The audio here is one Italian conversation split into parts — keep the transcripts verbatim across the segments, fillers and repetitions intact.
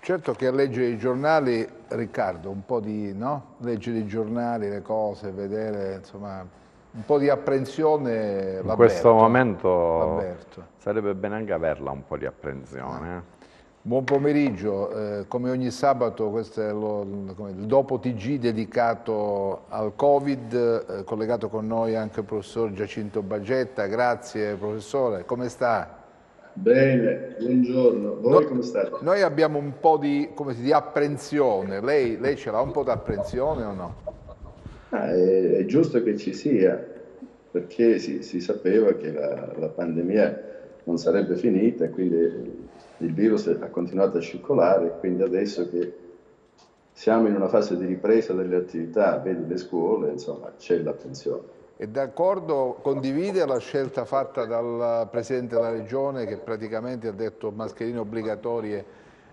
Certo che a leggere i giornali, Riccardo, un po' di, no? Leggere i giornali, le cose, vedere, insomma, un po' di apprensione In questo l'avverto, momento l'avverto. sarebbe bene anche averla un po' di Ah. apprensione. eh. Buon pomeriggio, eh, come ogni sabato questo è lo- come il dopo T G dedicato al Covid, eh, collegato con noi anche il professor Giacinto Baggetta, grazie professore, come sta? Bene, buongiorno. Voi No- come state? noi abbiamo un po' di, come si dice, di apprensione, lei, lei ce l'ha un po' di apprensione o no? Ah, è, è giusto che ci sia, perché si, si sapeva che la, la pandemia non sarebbe finita, e quindi il virus ha continuato a circolare, e quindi adesso che siamo in una fase di ripresa delle attività, vedi le scuole, insomma, c'è l'attenzione. È d'accordo, condivide la scelta fatta dal Presidente della Regione che praticamente ha detto mascherine obbligatorie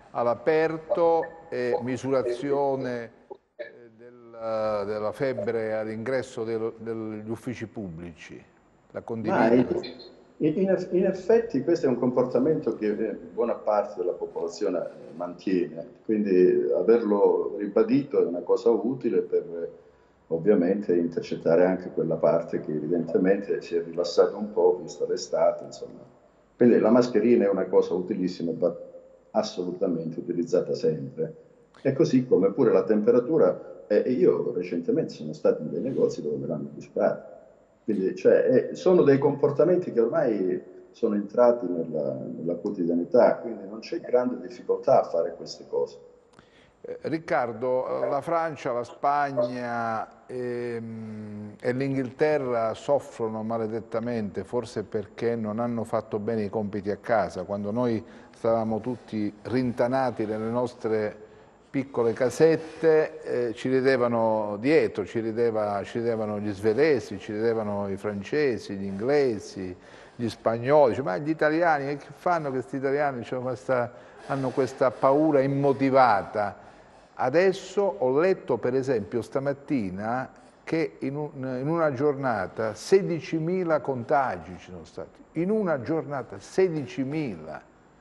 all'aperto e misurazione eh, del- della febbre all'ingresso del- degli uffici pubblici? La Ma condivide? in, in- in effetti questo è un comportamento che eh, buona parte della popolazione eh, mantiene, quindi averlo ribadito è una cosa utile per eh, ovviamente intercettare anche quella parte che evidentemente si è rilassata un po' vista l'estate, insomma. Quindi la mascherina è una cosa utilissima, va assolutamente utilizzata sempre. E così come pure la temperatura, e e io recentemente sono stato in dei negozi dove me l'hanno misurata. Quindi, cioè, eh, sono dei comportamenti che ormai sono entrati nella, nella quotidianità, quindi non c'è grande difficoltà a fare queste cose. Eh, Riccardo, la Francia, la Spagna ehm, e l'Inghilterra soffrono maledettamente, forse perché non hanno fatto bene i compiti a casa. Quando noi stavamo tutti rintanati nelle nostre piccole casette, eh, ci ridevano dietro, ci, rideva- ci ridevano gli svedesi, ci ridevano i francesi, gli inglesi, gli spagnoli. Dice, ma gli italiani, che fanno questi italiani? Cioè, questa- hanno questa paura immotivata. Adesso ho letto per esempio stamattina che in, un- in una giornata sedicimila contagi ci sono stati, in una giornata sedicimila.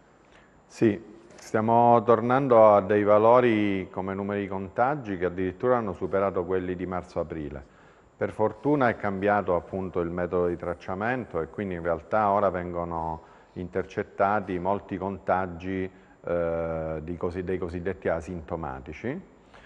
Sì, stiamo tornando a dei valori come numeri di contagi che addirittura hanno superato quelli di marzo-aprile. Per fortuna è cambiato appunto il metodo di tracciamento e quindi in realtà ora vengono intercettati molti contagi eh, di cosi- dei cosiddetti asintomatici.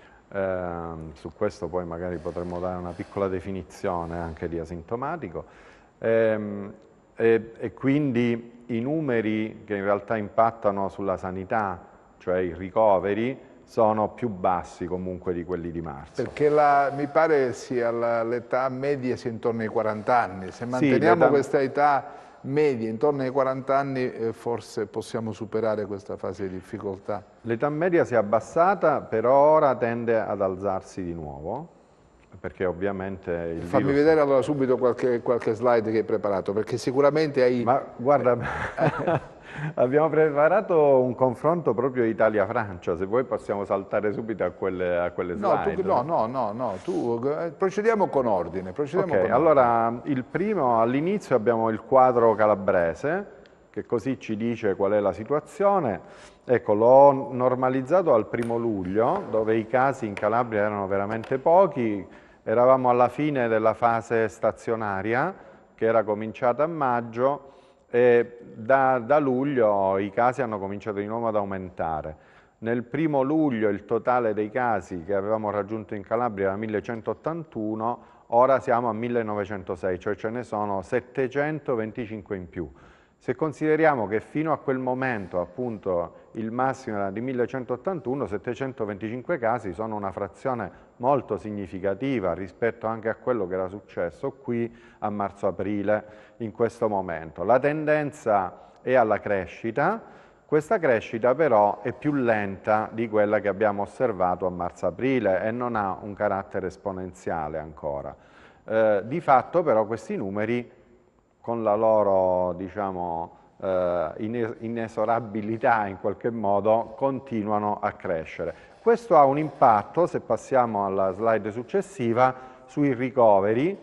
Ehm, su questo poi magari potremmo dare una piccola definizione anche di asintomatico. Ehm, e, e quindi i numeri che in realtà impattano sulla sanità, cioè i ricoveri, sono più bassi comunque di quelli di marzo. Perché la- mi pare sia la- l'età media sia intorno ai quaranta anni. Se Sì, manteniamo l'età- questa età media intorno ai quaranta anni, eh, forse possiamo superare questa fase di difficoltà. L'età media si è abbassata, però ora tende ad alzarsi di nuovo, perché ovviamente il Fammi virus... vedere allora subito qualche, qualche slide che hai preparato, perché sicuramente hai... Ma guarda, abbiamo preparato un confronto proprio Italia-Francia, se vuoi possiamo saltare subito a quelle, a quelle No, tu, slide. no, no, no, no, tu, eh, procediamo con ordine, procediamo Ok, con ordine. allora il primo, all'inizio abbiamo il quadro calabrese, che così ci dice qual è la situazione. Ecco, l'ho normalizzato al primo luglio, dove i casi in Calabria erano veramente pochi, eravamo alla fine della fase stazionaria, che era cominciata a maggio, e da, da luglio i casi hanno cominciato di nuovo ad aumentare. Nel primo luglio il totale dei casi che avevamo raggiunto in Calabria era millecentottantuno, ora siamo a millenovecentosei, cioè ce ne sono settecentoventicinque in più. Se consideriamo che fino a quel momento appunto il massimo era di millecentottantuno, settecentoventicinque casi sono una frazione molto significativa rispetto anche a quello che era successo qui a marzo-aprile in questo momento. La tendenza è alla crescita. Questa crescita però è più lenta di quella che abbiamo osservato a marzo-aprile e non ha un carattere esponenziale ancora. Eh, di fatto però questi numeri, con la loro diciamo, eh, inesorabilità in qualche modo, continuano a crescere. Questo ha un impatto, se passiamo alla slide successiva, sui ricoveri.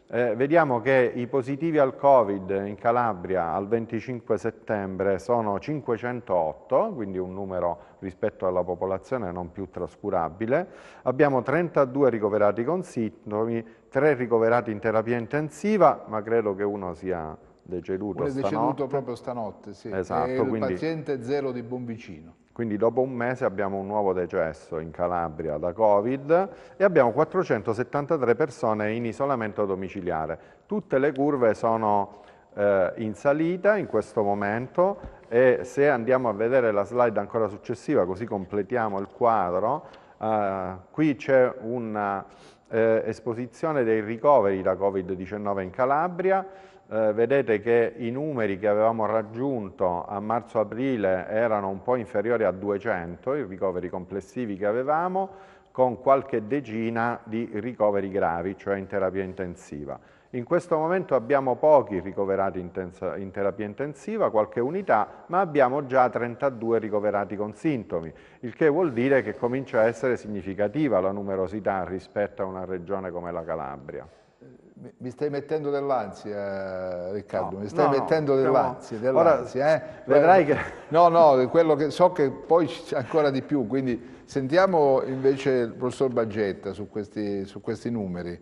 Eh, vediamo che i positivi al Covid in Calabria al venticinque settembre sono cinquecentootto, quindi un numero rispetto alla popolazione non più trascurabile. Abbiamo trentadue ricoverati con sintomi, tre ricoverati in terapia intensiva, ma credo che uno sia deceduto Uno è stanotte. deceduto proprio stanotte, sì. Esatto, È il quindi... paziente zero di Buonvicino. Quindi dopo un mese abbiamo un nuovo decesso in Calabria da Covid e abbiamo quattrocentosettantatré persone in isolamento domiciliare. Tutte le curve sono eh, in salita in questo momento e se andiamo a vedere la slide ancora successiva, così completiamo il quadro, eh, qui c'è una eh, esposizione dei ricoveri da Covid diciannove in Calabria. Eh, vedete che i numeri che avevamo raggiunto a marzo-aprile erano un po' inferiori a duecento, i ricoveri complessivi che avevamo, con qualche decina di ricoveri gravi, cioè in terapia intensiva. In questo momento abbiamo pochi ricoverati in, in terapia intensiva, qualche unità, ma abbiamo già trentadue ricoverati con sintomi, il che vuol dire che comincia a essere significativa la numerosità rispetto a una regione come la Calabria. Mi stai mettendo dell'ansia, Riccardo, no, mi stai no, mettendo no, dell'ansia, dell'ansia, eh? Vedrai che... No, no, quello che so che poi c'è ancora di più, quindi sentiamo invece il professor Baggetta su questi, su questi numeri.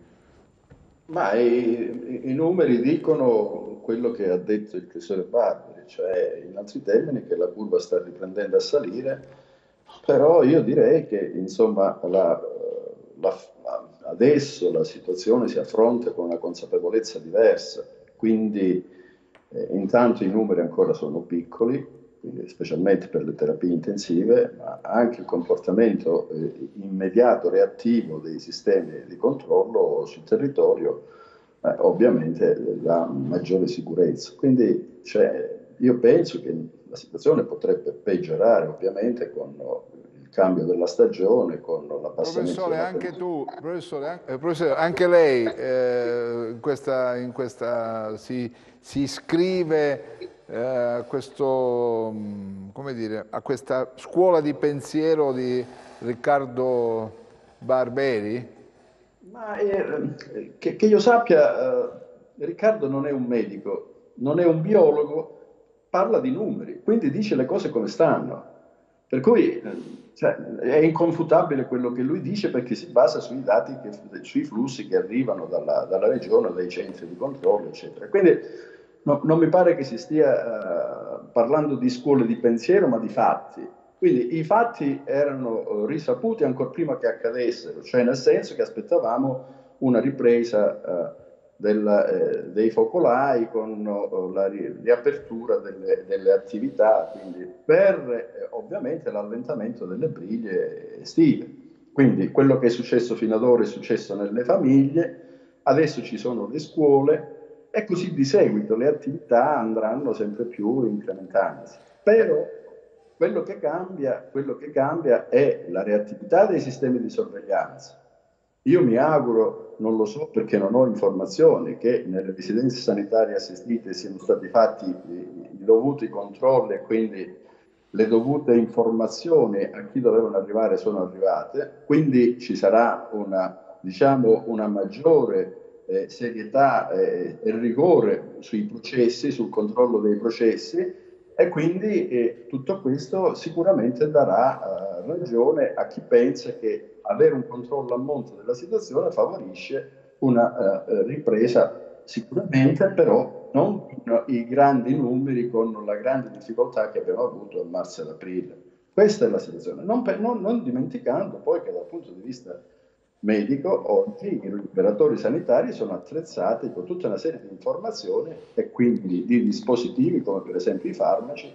Ma i, i numeri dicono quello che ha detto il professore Barberi, cioè in altri termini che la curva sta riprendendo a salire, però io direi che insomma la, la, adesso la situazione si affronta con una consapevolezza diversa, quindi eh, intanto i numeri ancora sono piccoli, quindi specialmente per le terapie intensive, ma anche il comportamento eh, immediato, reattivo dei sistemi di controllo sul territorio eh, ovviamente dà maggiore sicurezza. Quindi cioè, io penso che la situazione potrebbe peggiorare ovviamente con il cambio della stagione, con l'abbassamento Professore, della anche tu, professore, eh, professore, anche lei eh, in questa, in questa si, si iscrive eh, a, questo, come dire, a questa scuola di pensiero di Riccardo Barberi? Ma eh, che, che io sappia, eh, Riccardo non è un medico, non è un biologo, parla di numeri, quindi dice le cose come stanno. Per cui eh, cioè, è inconfutabile quello che lui dice perché si basa sui dati, che, sui flussi che arrivano dalla, dalla regione, dai centri di controllo, eccetera. Quindi no, non mi pare che si stia uh, parlando di scuole di pensiero, ma di fatti. Quindi i fatti erano risaputi ancora prima che accadessero, cioè nel senso che aspettavamo una ripresa uh, del, eh, dei focolai con uh, la ri riapertura delle, delle attività, quindi per eh, ovviamente l'allentamento delle briglie estive. Quindi quello che è successo fino ad ora è successo nelle famiglie, adesso ci sono le scuole e così di seguito le attività andranno sempre più incrementandosi. Però quello che cambia, quello che cambia è la reattività dei sistemi di sorveglianza. Io mi auguro, non lo so perché non ho informazioni, che nelle residenze sanitarie assistite siano stati fatti i, i dovuti controlli e quindi le dovute informazioni a chi dovevano arrivare sono arrivate, quindi ci sarà una, diciamo, una maggiore eh, serietà eh, e rigore sui processi, sul controllo dei processi, e quindi eh, tutto questo sicuramente darà eh, ragione a chi pensa che avere un controllo a monte della situazione favorisce una eh, ripresa sicuramente, però non con i grandi numeri, con la grande difficoltà che abbiamo avuto a marzo e ad aprile. Questa è la situazione, non, per, non, non dimenticando poi che dal punto di vista medico oggi i operatori sanitari sono attrezzati con tutta una serie di informazioni e quindi di dispositivi come per esempio i farmaci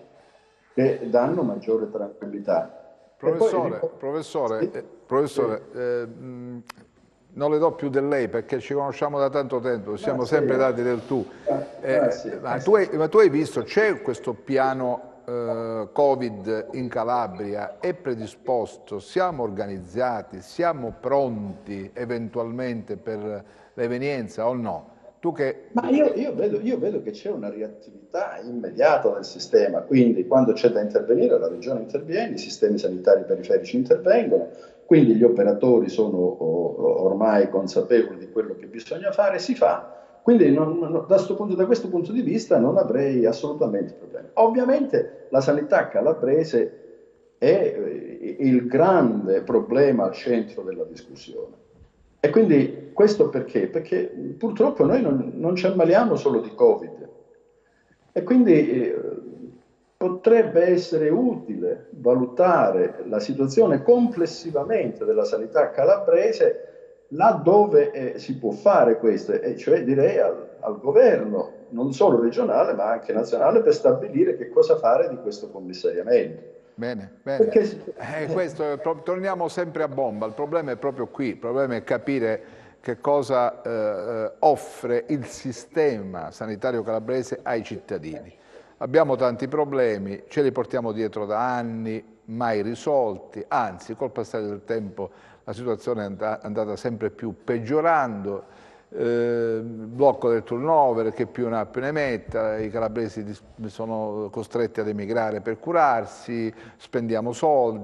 che danno maggiore tranquillità. Professore, poi, professore, sì, eh, professore sì. eh, mh, non le do più del lei perché ci conosciamo da tanto tempo, siamo Ah, sempre sì. dati del tu. Eh, Ah, sì. ma, tu hai, ma tu hai visto, c'è questo piano eh, Covid in Calabria, è predisposto, siamo organizzati, siamo pronti eventualmente per l'evenienza o no? Tu che... Ma io, io vedo, io vedo che c'è una reattività immediata del sistema, quindi quando c'è da intervenire la regione interviene, i sistemi sanitari periferici intervengono, quindi gli operatori sono ormai consapevoli di quello che bisogna fare, si fa Quindi non, non, da, sto punto, da questo punto di vista non avrei assolutamente problemi. Ovviamente la sanità calabrese è il grande problema al centro della discussione. E quindi questo perché? Perché purtroppo noi non, non ci ammaliamo solo di Covid. E quindi eh, potrebbe essere utile valutare la situazione complessivamente della sanità calabrese laddove eh, si può fare questo, e cioè direi al, al governo, non solo regionale ma anche nazionale, per stabilire che cosa fare di questo commissariamento. Bene, bene. Perché... Eh, questo, torniamo sempre a bomba, il problema è proprio qui, il problema è capire che cosa eh, offre il sistema sanitario calabrese ai cittadini. Abbiamo tanti problemi, ce li portiamo dietro da anni, mai risolti, anzi col passare del tempo la situazione è andata sempre più peggiorando. Eh, blocco del turnover, che più ne ha più ne metta, i calabresi sono costretti ad emigrare per curarsi, spendiamo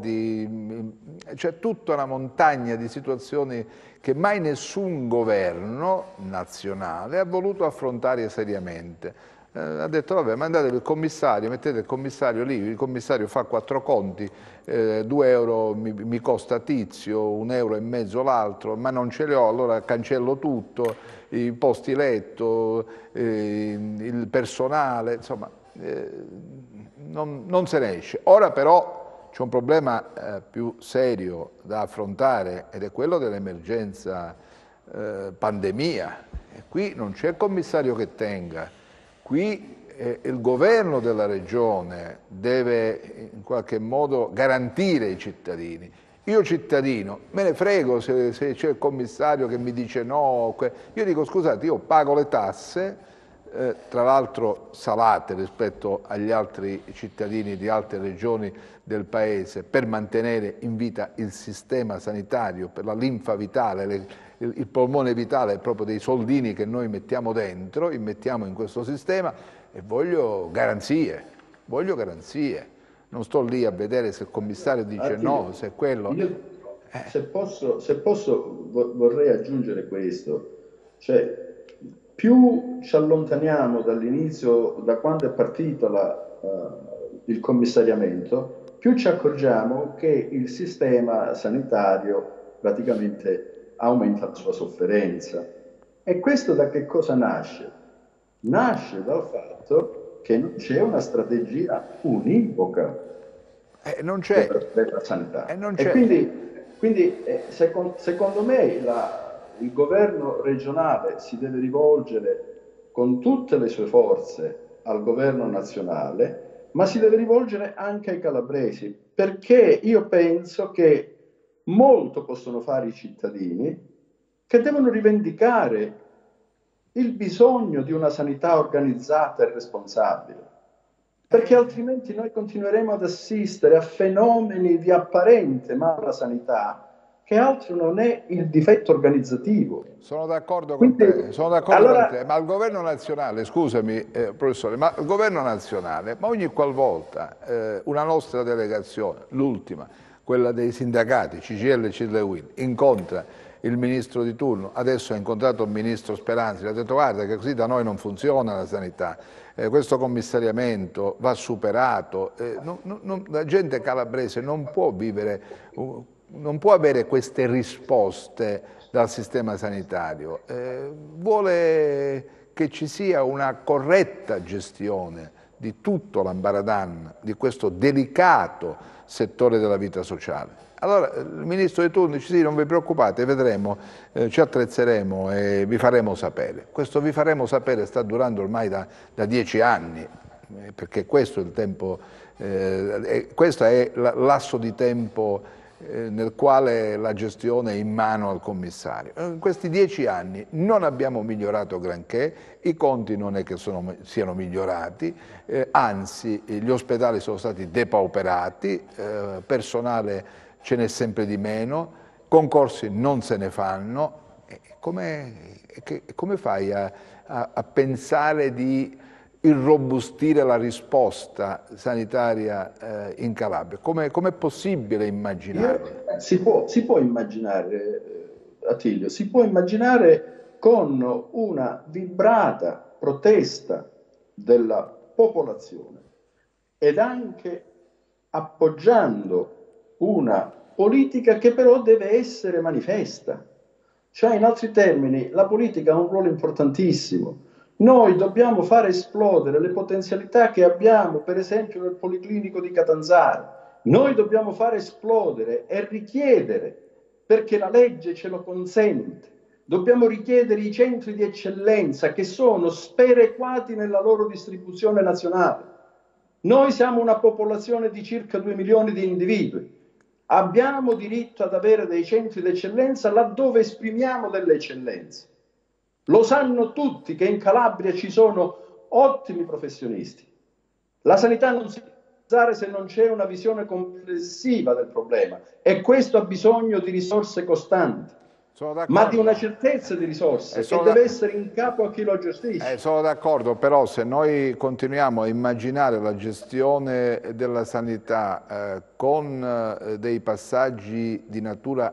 soldi, c'è tutta una montagna di situazioni che mai nessun governo nazionale ha voluto affrontare seriamente. Eh, ha detto vabbè, mandate il commissario, mettete il commissario lì, il commissario fa quattro conti, eh, due euro mi, mi costa Tizio, un euro e mezzo l'altro, ma non ce li ho, allora cancello tutto, i posti letto, eh, il personale, insomma, eh, non, non se ne esce. Ora però c'è un problema eh, più serio da affrontare ed è quello dell'emergenza eh, pandemia. E qui non c'è commissario che tenga. Qui eh, il governo della regione deve in qualche modo garantire i cittadini. Io cittadino, me ne frego se, se c'è il commissario che mi dice no. Io dico scusate, io pago le tasse, eh, tra l'altro salate rispetto agli altri cittadini di altre regioni del paese, per mantenere in vita il sistema sanitario, per la linfa vitale, le, il, il polmone vitale è proprio dei soldini che noi mettiamo dentro, immettiamo in questo sistema, e voglio garanzie, voglio garanzie. Non sto lì a vedere se il commissario dice Attimo, no, se è quello... Io, se posso, se posso vorrei aggiungere questo, cioè più ci allontaniamo dall'inizio, da quando è partito la, uh, il commissariamento, più ci accorgiamo che il sistema sanitario praticamente aumenta la sua sofferenza. E questo da che cosa nasce? Nasce dal fatto che non c'è una strategia univoca eh, non c'è. della, della sanità. Eh, non e quindi, quindi eh, secondo, secondo me la, il governo regionale si deve rivolgere con tutte le sue forze al governo nazionale, ma si deve rivolgere anche ai calabresi, perché io penso che molto possono fare i cittadini, che devono rivendicare il bisogno di una sanità organizzata e responsabile, perché altrimenti noi continueremo ad assistere a fenomeni di apparente malasanità che altro non è il difetto organizzativo. Sono d'accordo con Quindi, te, sono d'accordo allora, con te, ma il governo nazionale, scusami eh, professore, ma il governo nazionale, ma ogni qualvolta eh, una nostra delegazione, l'ultima, quella dei sindacati, C G I L, C I L e U I L, incontra il ministro di turno, adesso ha incontrato il ministro Speranzi, gli ha detto guarda che così da noi non funziona la sanità, eh, questo commissariamento va superato, eh, non, non, la gente calabrese non può vivere, uh, non può avere queste risposte dal sistema sanitario, eh, vuole che ci sia una corretta gestione di tutto l'ambaradan, di questo delicato settore della vita sociale. Allora il ministro di turno dice sì, non vi preoccupate, vedremo, eh, ci attrezzeremo e vi faremo sapere. Questo vi faremo sapere sta durando ormai da, da dieci anni, eh, perché questo è il tempo, eh, questo è l'asso di tempo eh, nel quale la gestione è in mano al commissario. In questi dieci anni non abbiamo migliorato granché, i conti non è che sono, siano migliorati, eh, anzi gli ospedali sono stati depauperati, eh, personale ce n'è sempre di meno, concorsi non se ne fanno. Come, come fai a, a, a pensare di irrobustire la risposta sanitaria eh, in Calabria? Come è possibile immaginare? Si può, si può immaginare, Attilio, si può immaginare con una vibrata protesta della popolazione ed anche appoggiando una politica che però deve essere manifesta. Cioè, in altri termini, la politica ha un ruolo importantissimo. Noi dobbiamo fare esplodere le potenzialità che abbiamo, per esempio nel Policlinico di Catanzaro. Noi dobbiamo fare esplodere e richiedere, perché la legge ce lo consente, dobbiamo richiedere i centri di eccellenza che sono sperequati nella loro distribuzione nazionale. Noi siamo una popolazione di circa due milioni di individui. Abbiamo diritto ad avere dei centri di eccellenza laddove esprimiamo delle eccellenze. Lo sanno tutti che in Calabria ci sono ottimi professionisti. La sanità non si può realizzare se non c'è una visione complessiva del problema, e questo ha bisogno di risorse costanti, ma di una certezza di risorse che deve essere in capo a chi lo gestisce. Eh, sono d'accordo, però se noi continuiamo a immaginare la gestione della sanità eh, con eh, dei passaggi di natura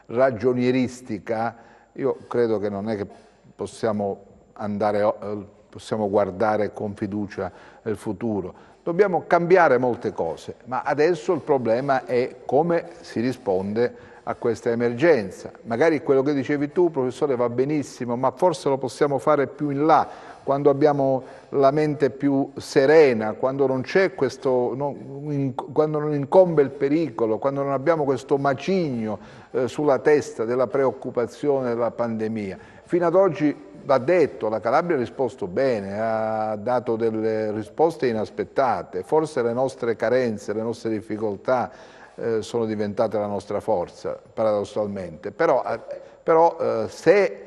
ragionieristica, io credo che non è che possiamo andare, eh, possiamo guardare con fiducia il futuro. Dobbiamo cambiare molte cose, ma adesso il problema è come si risponde a questa emergenza. Magari quello che dicevi tu, professore, va benissimo, ma forse lo possiamo fare più in là, quando abbiamo la mente più serena, quando non c'è questo, non, quando non incombe il pericolo, quando non abbiamo questo macigno eh, sulla testa della preoccupazione della pandemia. Fino ad oggi, va detto, la Calabria ha risposto bene, ha dato delle risposte inaspettate, forse le nostre carenze, le nostre difficoltà eh, sono diventate la nostra forza, paradossalmente, però, eh, però eh, se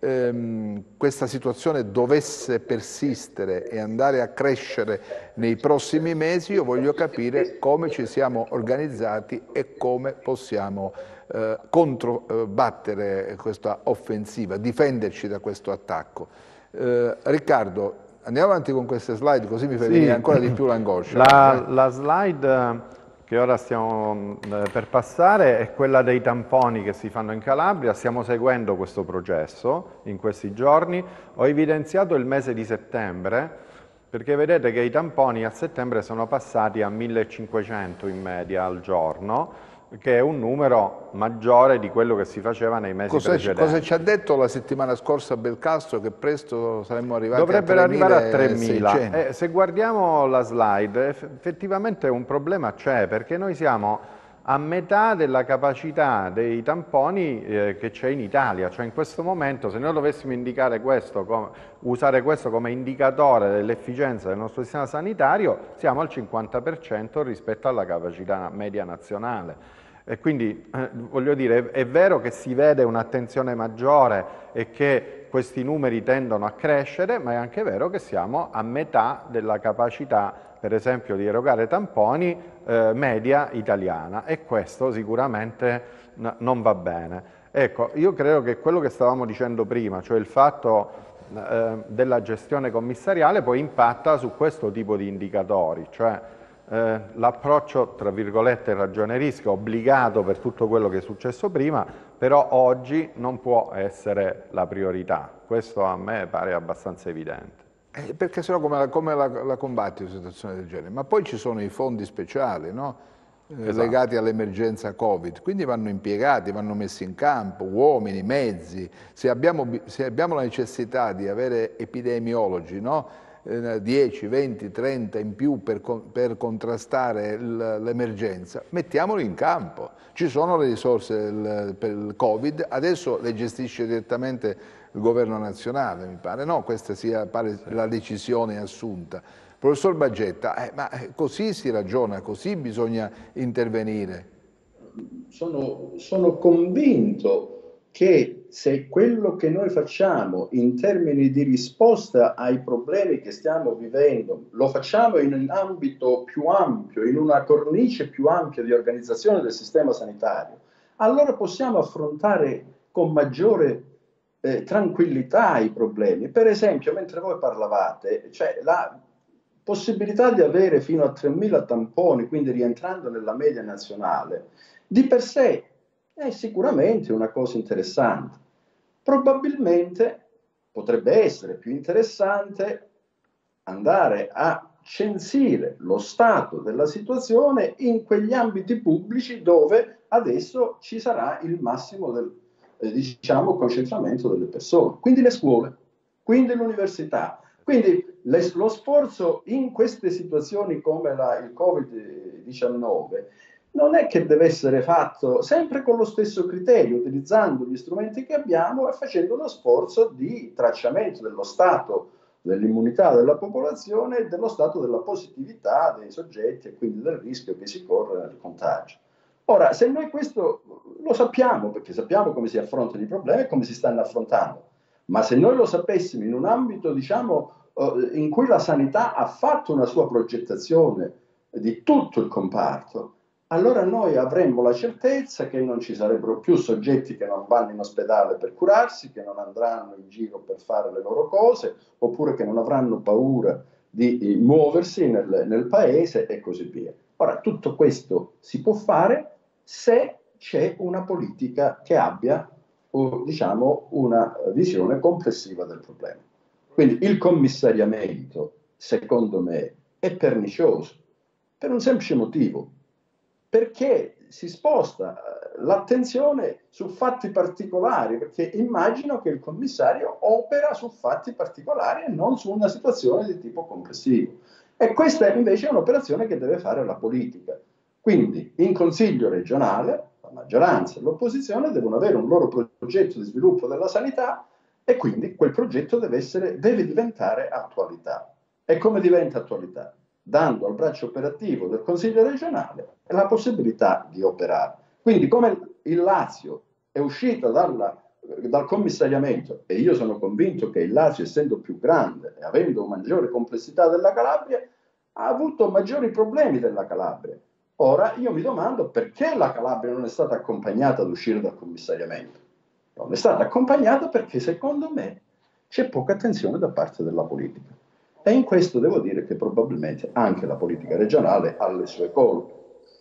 ehm, questa situazione dovesse persistere e andare a crescere nei prossimi mesi, io voglio capire come ci siamo organizzati e come possiamo Eh, controbattere eh, questa offensiva, difenderci da questo attacco. Eh, Riccardo, andiamo avanti con queste slide così mi fai sì. venire ancora di più l'angoscia. La, la slide che ora stiamo eh, per passare è quella dei tamponi che si fanno in Calabria. Stiamo seguendo questo processo in questi giorni. Ho evidenziato il mese di settembre perché vedete che i tamponi a settembre sono passati a millecinquecento in media al giorno, che è un numero maggiore di quello che si faceva nei mesi cosa precedenti. Cosa ci ha detto la settimana scorsa Belcastro, che presto saremmo arrivati Dovrebbero a arrivare a tremila. Eh, se guardiamo la slide, effettivamente un problema c'è, perché noi siamo a metà della capacità dei tamponi eh, che c'è in Italia. Cioè in questo momento, se noi dovessimo indicare questo, come, usare questo come indicatore dell'efficienza del nostro sistema sanitario, siamo al cinquanta per cento rispetto alla capacità media nazionale. E quindi, eh, voglio dire, è, è vero che si vede un'attenzione maggiore e che questi numeri tendono a crescere, ma è anche vero che siamo a metà della capacità, per esempio, di erogare tamponi eh, media italiana, e questo sicuramente n- non va bene. Ecco, io credo che quello che stavamo dicendo prima, cioè il fatto eh, della gestione commissariale, poi impatta su questo tipo di indicatori, cioè Eh, l'approccio, tra virgolette, ragionieristico, obbligato per tutto quello che è successo prima, però oggi non può essere la priorità. Questo a me pare abbastanza evidente. Eh, perché sennò come, la, come la, la combatti una situazione del genere? Ma poi ci sono i fondi speciali, no? eh, esatto. legati all'emergenza Covid, quindi vanno impiegati, vanno messi in campo uomini, mezzi. Se abbiamo, se abbiamo la necessità di avere epidemiologi, no? dieci, venti, trenta in più per, per contrastare l'emergenza, mettiamoli in campo. Ci sono le risorse del, per il Covid, adesso le gestisce direttamente il governo nazionale, mi pare, no? Questa sia pare la decisione assunta. Professor Baggetta, eh, ma così si ragiona, così bisogna intervenire. Sono, sono convinto che se quello che noi facciamo in termini di risposta ai problemi che stiamo vivendo lo facciamo in un ambito più ampio, in una cornice più ampia di organizzazione del sistema sanitario, allora possiamo affrontare con maggiore eh, tranquillità i problemi. Per esempio, mentre voi parlavate, cioè la possibilità di avere fino a tremila tamponi, quindi rientrando nella media nazionale, di per sé è sicuramente una cosa interessante. Probabilmente potrebbe essere più interessante andare a censire lo stato della situazione in quegli ambiti pubblici dove adesso ci sarà il massimo del eh, diciamo, concentramento delle persone, quindi le scuole, quindi l'università. Quindi le, lo sforzo in queste situazioni come la, il Covid diciannove non è che deve essere fatto sempre con lo stesso criterio, utilizzando gli strumenti che abbiamo e facendo uno sforzo di tracciamento dello stato dell'immunità della popolazione e dello stato della positività dei soggetti e quindi del rischio che si corre nel contagio. Ora, se noi questo lo sappiamo, perché sappiamo come si affrontano i problemi e come si stanno affrontando, ma se noi lo sapessimo in un ambito, diciamo, in cui la sanità ha fatto una sua progettazione di tutto il comparto, allora noi avremmo la certezza che non ci sarebbero più soggetti che non vanno in ospedale per curarsi, che non andranno in giro per fare le loro cose, oppure che non avranno paura di muoversi nel, nel paese e così via. Ora, tutto questo si può fare se c'è una politica che abbia, o, diciamo, una visione complessiva del problema. Quindi il commissariamento, secondo me, è pernicioso, per un semplice motivo, perché si sposta l'attenzione su fatti particolari, perché immagino che il commissario opera su fatti particolari e non su una situazione di tipo complessivo. E questa invece è un'operazione che deve fare la politica. Quindi in Consiglio regionale la maggioranza e l'opposizione devono avere un loro progetto di sviluppo della sanità e quindi quel progetto deve, essere, deve diventare attualità. E come diventa attualità? Dando al braccio operativo del Consiglio regionale la possibilità di operare. Quindi come il Lazio è uscito dalla, dal commissariamento, e io sono convinto che il Lazio, essendo più grande e avendo maggiore complessità della Calabria, ha avuto maggiori problemi della Calabria. Ora io mi domando perché la Calabria non è stata accompagnata ad uscire dal commissariamento. Non è stata accompagnata perché secondo me c'è poca attenzione da parte della politica. E in questo devo dire che probabilmente anche la politica regionale ha le sue colpe.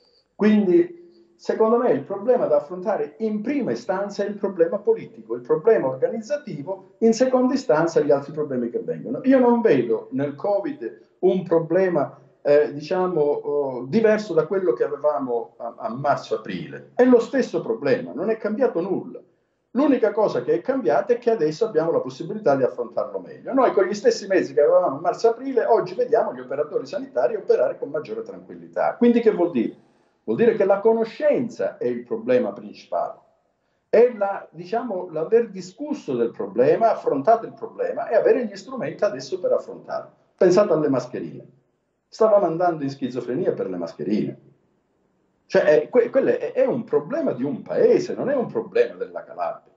Quindi, secondo me, il problema da affrontare in prima istanza è il problema politico, il problema organizzativo, in seconda istanza gli altri problemi che vengono. Io non vedo nel Covid un problema, eh, diciamo, oh, diverso da quello che avevamo a, a marzo-aprile. È lo stesso problema, non è cambiato nulla. L'unica cosa che è cambiata è che adesso abbiamo la possibilità di affrontarlo meglio. Noi con gli stessi mezzi che avevamo a marzo-aprile, oggi vediamo gli operatori sanitari operare con maggiore tranquillità. Quindi che vuol dire? Vuol dire che la conoscenza è il problema principale. È la, diciamo, l'aver discusso del problema, affrontato il problema e avere gli strumenti adesso per affrontarlo. Pensate alle mascherine. Stavamo andando in schizofrenia per le mascherine. Cioè, è, que, è, è un problema di un paese, non è un problema della Calabria.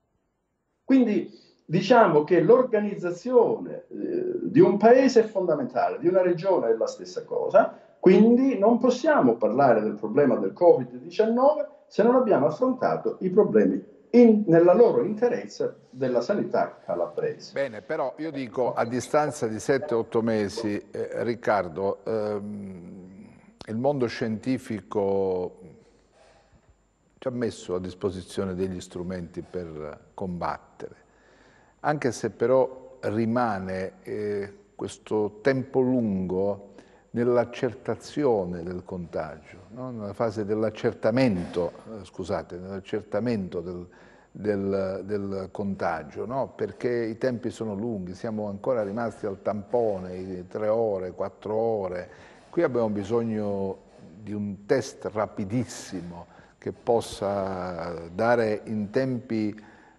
Quindi diciamo che l'organizzazione eh, di un paese è fondamentale, di una regione è la stessa cosa, quindi non possiamo parlare del problema del Covid diciannove se non abbiamo affrontato i problemi in, nella loro interezza della sanità calabrese. Bene, però io dico a distanza di sette otto mesi, eh, Riccardo, ehm, il mondo scientifico ci ha messo a disposizione degli strumenti per combattere, anche se però rimane eh, questo tempo lungo nell'accertazione del contagio, no? Nella fase dell'accertamento, eh, scusate, nell'accertamento del, del, del contagio, no? Perché i tempi sono lunghi, siamo ancora rimasti al tampone, tre ore, quattro ore. Qui abbiamo bisogno di un test rapidissimo che possa dare in tempi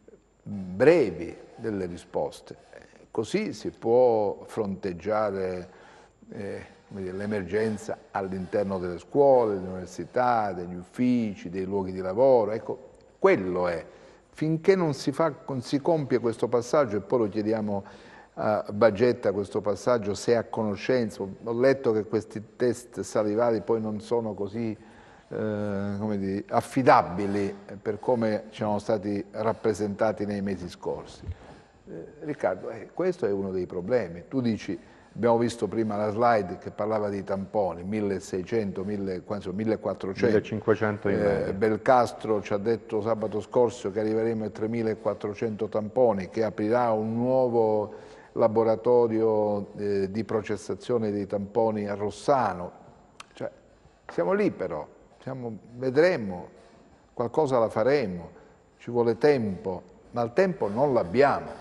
brevi delle risposte. Così si può fronteggiare eh, l'emergenza all'interno delle scuole, delle università, degli uffici, dei luoghi di lavoro. Ecco, quello è. Finché non si, fa, non si compie questo passaggio, e poi lo chiediamo a Bagetta questo passaggio, se è a conoscenza. Ho letto che questi test salivali poi non sono così eh, come dire, affidabili per come ci sono stati rappresentati nei mesi scorsi. Eh, Riccardo, eh, questo è uno dei problemi. Tu dici Abbiamo visto prima la slide che parlava di tamponi, milleseicento, millequattrocento. millecinquecento in media. Eh, Belcastro ci ha detto sabato scorso che arriveremo ai tremilaquattrocento tamponi, che aprirà un nuovo laboratorio eh, di processazione dei tamponi a Rossano. Cioè, siamo lì però, siamo, vedremo, qualcosa la faremo, ci vuole tempo, ma il tempo non l'abbiamo.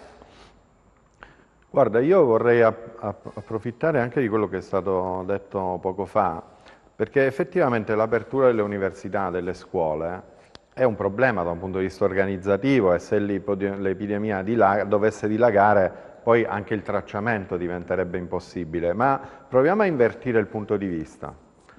Guarda, io vorrei approfittare anche di quello che è stato detto poco fa, perché effettivamente l'apertura delle università, delle scuole, è un problema da un punto di vista organizzativo, e se l'epidemia dilaga, dovesse dilagare, poi anche il tracciamento diventerebbe impossibile. Ma proviamo a invertire il punto di vista.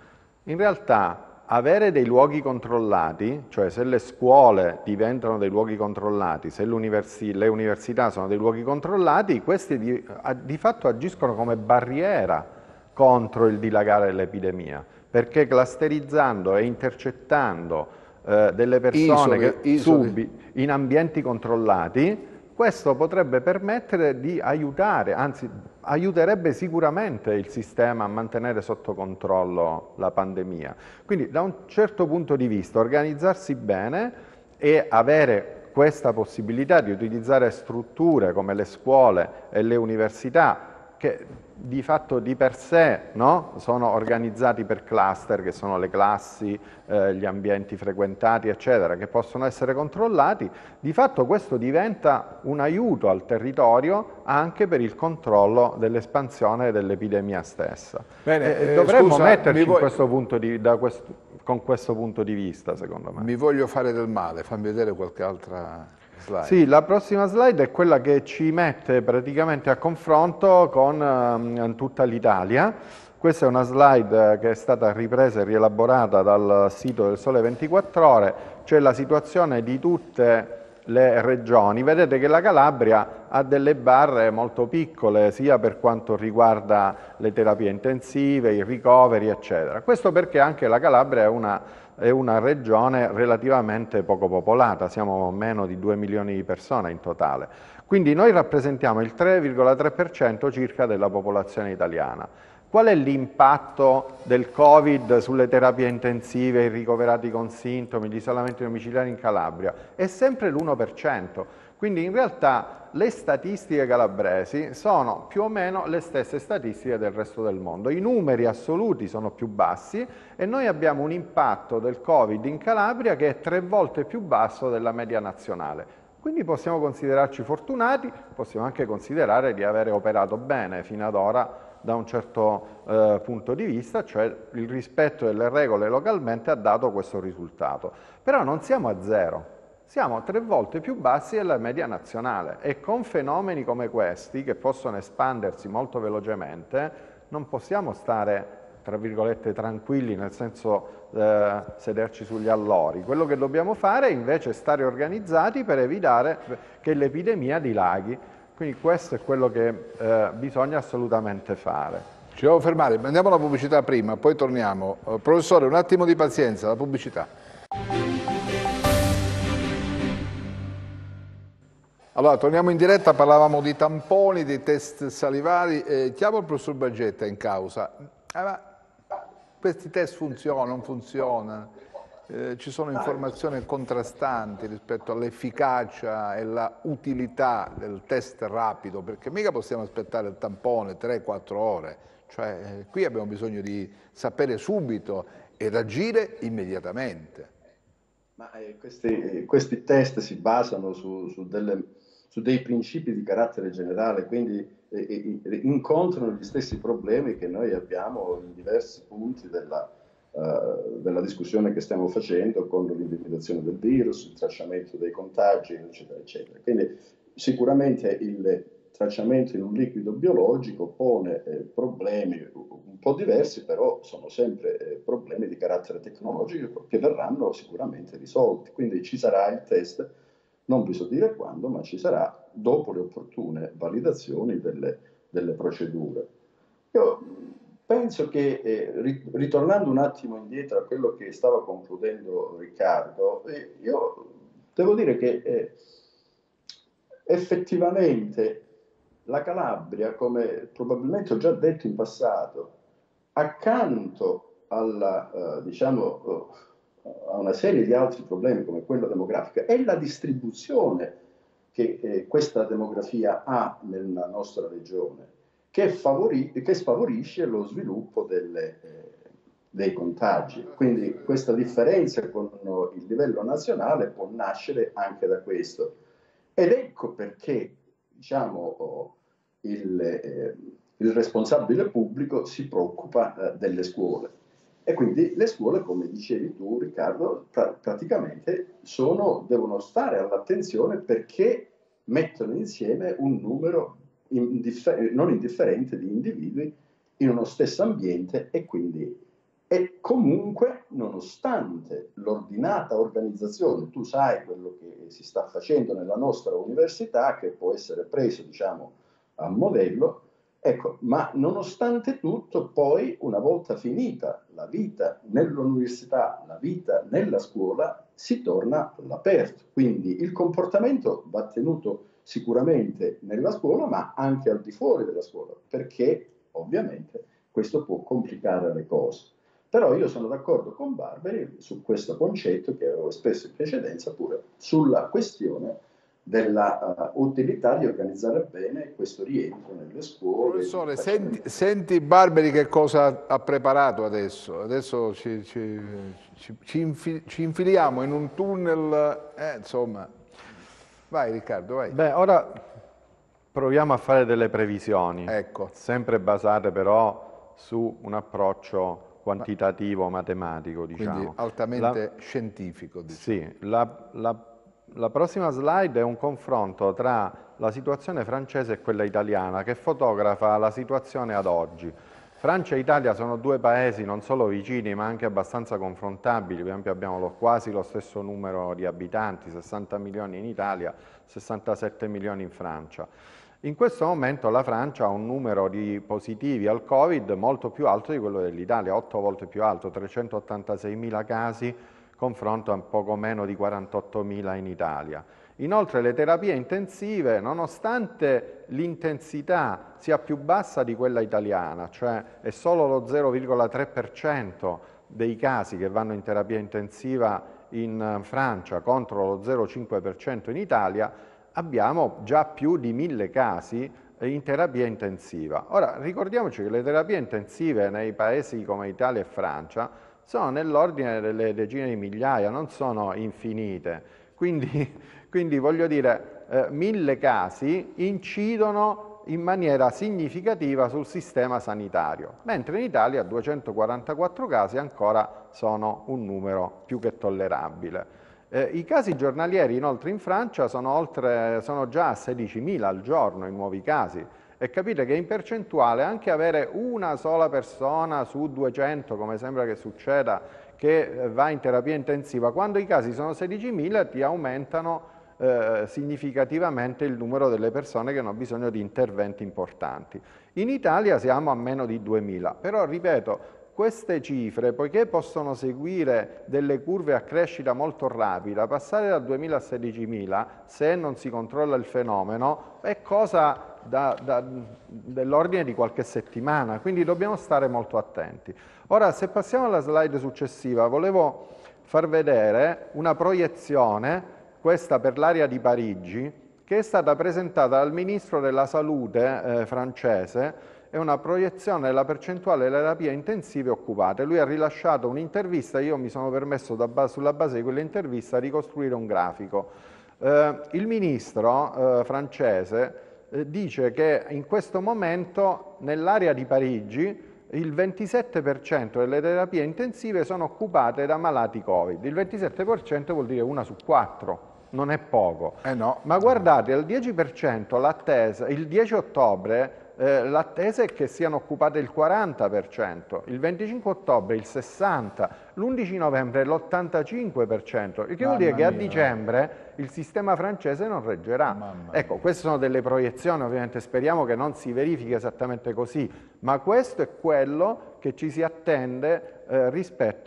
In realtà, avere dei luoghi controllati, cioè se le scuole diventano dei luoghi controllati, se universi- le università sono dei luoghi controllati, questi di, a, di fatto agiscono come barriera contro il dilagare dell'epidemia, perché clusterizzando e intercettando eh, delle persone Isole, che isole. subi, in ambienti controllati, questo potrebbe permettere di aiutare, anzi aiuterebbe sicuramente il sistema a mantenere sotto controllo la pandemia. Quindi da un certo punto di vista organizzarsi bene e avere questa possibilità di utilizzare strutture come le scuole e le università, che di fatto di per sé, no? Sono organizzati per cluster, che sono le classi, eh, gli ambienti frequentati, eccetera, che possono essere controllati. Di fatto questo diventa un aiuto al territorio anche per il controllo dell'espansione dell'epidemia stessa. Bene, e eh, dovremmo scusa, metterci mi vuoi... in questo punto di, da questo, con questo punto di vista, secondo me. Mi voglio fare del male, fammi vedere qualche altra slide. Sì, la prossima slide è quella che ci mette praticamente a confronto con um, tutta l'Italia. Questa è una slide che è stata ripresa e rielaborata dal sito del Sole ventiquattro Ore, c'è la situazione di tutte le regioni. Vedete che la Calabria ha delle barre molto piccole, sia per quanto riguarda le terapie intensive, i ricoveri, eccetera. Questo perché anche la Calabria è una è una regione relativamente poco popolata, siamo meno di due milioni di persone in totale. Quindi noi rappresentiamo il tre virgola tre per cento circa della popolazione italiana. Qual è l'impatto del Covid sulle terapie intensive, i ricoverati con sintomi, gli isolamenti domiciliari in Calabria? È sempre l'uno per cento. Quindi in realtà le statistiche calabresi sono più o meno le stesse statistiche del resto del mondo. I numeri assoluti sono più bassi e noi abbiamo un impatto del Covid in Calabria che è tre volte più basso della media nazionale. Quindi possiamo considerarci fortunati, possiamo anche considerare di avere operato bene fino ad ora da un certo eh, punto di vista, cioè il rispetto delle regole localmente ha dato questo risultato. Però non siamo a zero. Siamo tre volte più bassi della media nazionale e con fenomeni come questi, che possono espandersi molto velocemente, non possiamo stare, tra virgolette, tranquilli, nel senso eh, sederci sugli allori. Quello che dobbiamo fare è invece stare organizzati per evitare che l'epidemia dilaghi. Quindi questo è quello che eh, bisogna assolutamente fare. Ci devo fermare, andiamo alla pubblicità prima, poi torniamo. Uh, professore, un attimo di pazienza, la pubblicità. Allora, torniamo in diretta, parlavamo di tamponi, di test salivari. Eh, chiamo il professor Bargetta in causa. Eh, ma questi test funzionano, non funzionano? Eh, ci sono informazioni contrastanti rispetto all'efficacia e la utilità del test rapido, perché mica possiamo aspettare il tampone tre quattro ore. Cioè, eh, qui abbiamo bisogno di sapere subito ed agire immediatamente. Ma eh, questi, questi test si basano su, su, delle, su dei principi di carattere generale, quindi eh, eh, incontrano gli stessi problemi che noi abbiamo in diversi punti della, uh, della discussione che stiamo facendo, con l'individuazione del virus, il tracciamento dei contagi, eccetera, eccetera. Quindi sicuramente il tracciamento in un liquido biologico pone eh, problemi un po' diversi, però sono sempre eh, problemi di carattere tecnologico che verranno sicuramente risolti. Quindi ci sarà il test, non vi so dire quando, ma ci sarà dopo le opportune validazioni delle, delle procedure. Io penso che, eh, ritornando un attimo indietro a quello che stava concludendo Riccardo, eh, io devo dire che eh, effettivamente la Calabria, come probabilmente ho già detto in passato, accanto alla, eh, diciamo, eh, a una serie di altri problemi come quello demografico, è la distribuzione che eh, questa demografia ha nella nostra regione, che, favori- che sfavorisce lo sviluppo delle, eh, dei contagi. Quindi questa differenza con il livello nazionale può nascere anche da questo. Ed ecco perché, diciamo, il, eh, il responsabile pubblico si preoccupa eh, delle scuole. E quindi le scuole, come dicevi tu, Riccardo, pra- praticamente sono, devono stare all'attenzione perché mettono insieme un numero indiffer- non indifferente di individui in uno stesso ambiente e quindi e comunque, nonostante l'ordinata organizzazione, tu sai quello che si sta facendo nella nostra università, che può essere preso, diciamo, a modello, ecco, ma nonostante tutto, poi, una volta finita la vita nell'università, la vita nella scuola, si torna all'aperto. Quindi il comportamento va tenuto sicuramente nella scuola, ma anche al di fuori della scuola, perché ovviamente questo può complicare le cose. Però io sono d'accordo con Barberi su questo concetto che avevo espresso in precedenza, pure sulla questione della uh, utilità di organizzare bene questo rientro nelle scuole. Professore, senti, senti Barberi che cosa ha preparato adesso. Adesso ci, ci, ci, ci, infi, ci infiliamo in un tunnel, eh, insomma. Vai Riccardo, vai. Beh, ora proviamo a fare delle previsioni, ecco. Sempre basate però su un approccio quantitativo, matematico, diciamo. Quindi altamente la, scientifico, diciamo. Sì, la, la, la prossima slide è un confronto tra la situazione francese e quella italiana, che fotografa la situazione ad oggi. Francia e Italia sono due paesi non solo vicini, ma anche abbastanza confrontabili. Per esempio abbiamo lo, quasi lo stesso numero di abitanti, sessanta milioni in Italia, sessantasette milioni in Francia. In questo momento la Francia ha un numero di positivi al Covid molto più alto di quello dell'Italia, otto volte più alto, trecentottantaseimila casi, confronto a poco meno di quarantottomila in Italia. Inoltre le terapie intensive, nonostante l'intensità sia più bassa di quella italiana, cioè è solo lo zero virgola tre per cento dei casi che vanno in terapia intensiva in Francia contro lo zero virgola cinque per cento in Italia, abbiamo già più di mille casi in terapia intensiva. Ora, ricordiamoci che le terapie intensive nei paesi come Italia e Francia sono nell'ordine delle decine di migliaia, non sono infinite. Quindi, quindi voglio dire, eh, mille casi incidono in maniera significativa sul sistema sanitario, mentre in Italia duecentoquarantaquattro casi ancora sono un numero più che tollerabile. Eh, I casi giornalieri inoltre in Francia sono, oltre, sono già a sedicimila al giorno i nuovi casi e capite che in percentuale anche avere una sola persona su duecento, come sembra che succeda, che va in terapia intensiva, quando i casi sono sedicimila ti aumentano eh, significativamente il numero delle persone che hanno bisogno di interventi importanti. In Italia siamo a meno di duemila, però ripeto, queste cifre, poiché possono seguire delle curve a crescita molto rapida, passare da duemila a sedicimila, se non si controlla il fenomeno, è cosa da, da, dell'ordine di qualche settimana, quindi dobbiamo stare molto attenti. Ora, se passiamo alla slide successiva, volevo far vedere una proiezione, questa per l'area di Parigi, che è stata presentata dal Ministro della Salute eh, francese. È una proiezione della percentuale delle terapie intensive occupate. Lui ha rilasciato un'intervista, io mi sono permesso da base, sulla base di quell'intervista di costruire un grafico. Eh, il ministro eh, francese eh, dice che in questo momento nell'area di Parigi il ventisette per cento delle terapie intensive sono occupate da malati Covid. Il ventisette per cento vuol dire una su quattro. Non è poco. Eh no. Ma guardate, al dieci per cento l'attesa, il dieci ottobre eh, l'attesa è che siano occupate il quaranta per cento, il venticinque ottobre il sessanta per cento, l'undici novembre l'ottantacinque per cento, il che vuol dire che a dicembre il sistema francese non reggerà. Ecco, queste sono delle proiezioni, ovviamente speriamo che non si verifichi esattamente così, ma questo è quello che ci si attende eh, rispetto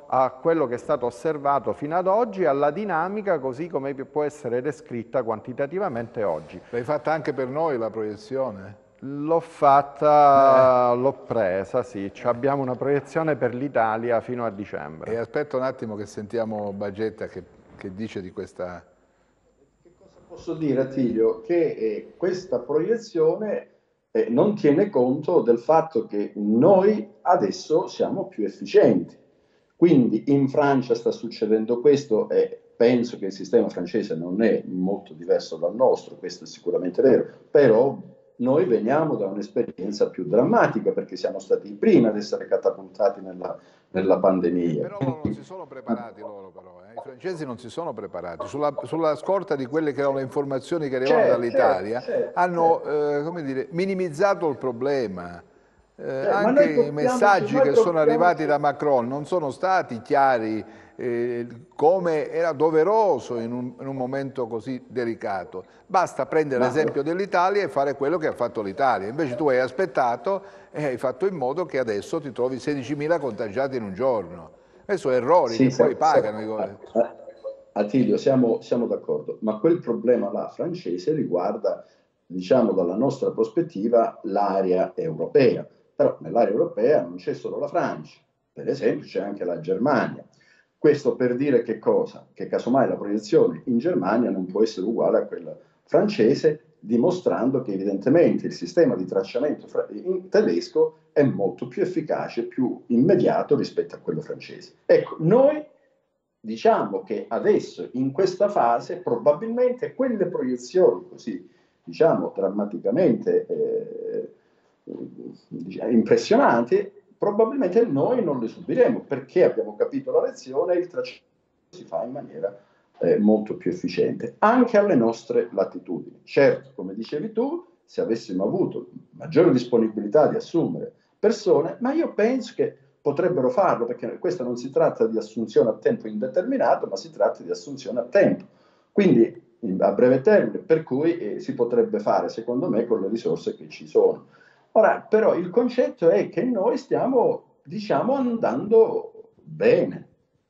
a quello che è stato osservato fino ad oggi, alla dinamica così come può essere descritta quantitativamente oggi. L'hai fatta anche per noi la proiezione? L'ho fatta, eh. l'ho presa, sì, abbiamo una proiezione per l'Italia fino a dicembre. E aspetta un attimo che sentiamo Bagetta che, che dice di questa... Che cosa posso dire, Attilio? Che eh, questa proiezione eh, non tiene conto del fatto che noi adesso siamo più efficienti. Quindi in Francia sta succedendo questo e penso che il sistema francese non è molto diverso dal nostro, questo è sicuramente vero, però noi veniamo da un'esperienza più drammatica perché siamo stati i primi ad essere catapultati nella, nella pandemia. Però loro non si sono preparati, loro però, eh. I francesi non si sono preparati. Sulla, sulla scorta di quelle che erano le informazioni che arrivavano certo, dall'Italia, certo, certo, hanno certo. Eh, come dire, minimizzato il problema. Eh, eh, anche dobbiamo, i messaggi che sono dobbiamo... arrivati da Macron non sono stati chiari eh, come era doveroso in un, in un momento così delicato. Basta prendere l'esempio dell'Italia e fare quello che ha fatto l'Italia. Invece tu hai aspettato e hai fatto in modo che adesso ti trovi sedicimila contagiati in un giorno. Questi sono errori sì, che poi pagano. Attilio, siamo, siamo d'accordo, ma quel problema là francese riguarda, diciamo dalla nostra prospettiva, l'area europea. Però nell'area europea non c'è solo la Francia, per esempio c'è anche la Germania. Questo per dire che cosa? Che casomai la proiezione in Germania non può essere uguale a quella francese, dimostrando che evidentemente il sistema di tracciamento in tedesco è molto più efficace, più immediato rispetto a quello francese. Ecco, noi diciamo che adesso, in questa fase, probabilmente quelle proiezioni così, diciamo, drammaticamente eh, impressionanti, probabilmente noi non le subiremo perché abbiamo capito la lezione e il tracciamento si fa in maniera eh, molto più efficiente anche alle nostre latitudini. Certo, come dicevi tu, se avessimo avuto maggiore disponibilità di assumere persone, ma io penso che potrebbero farlo perché questo non si tratta di assunzione a tempo indeterminato, ma si tratta di assunzione a tempo. Quindi a breve termine, per cui eh, si potrebbe fare, secondo me, con le risorse che ci sono. Ora, però, il concetto è che noi stiamo, diciamo, andando bene,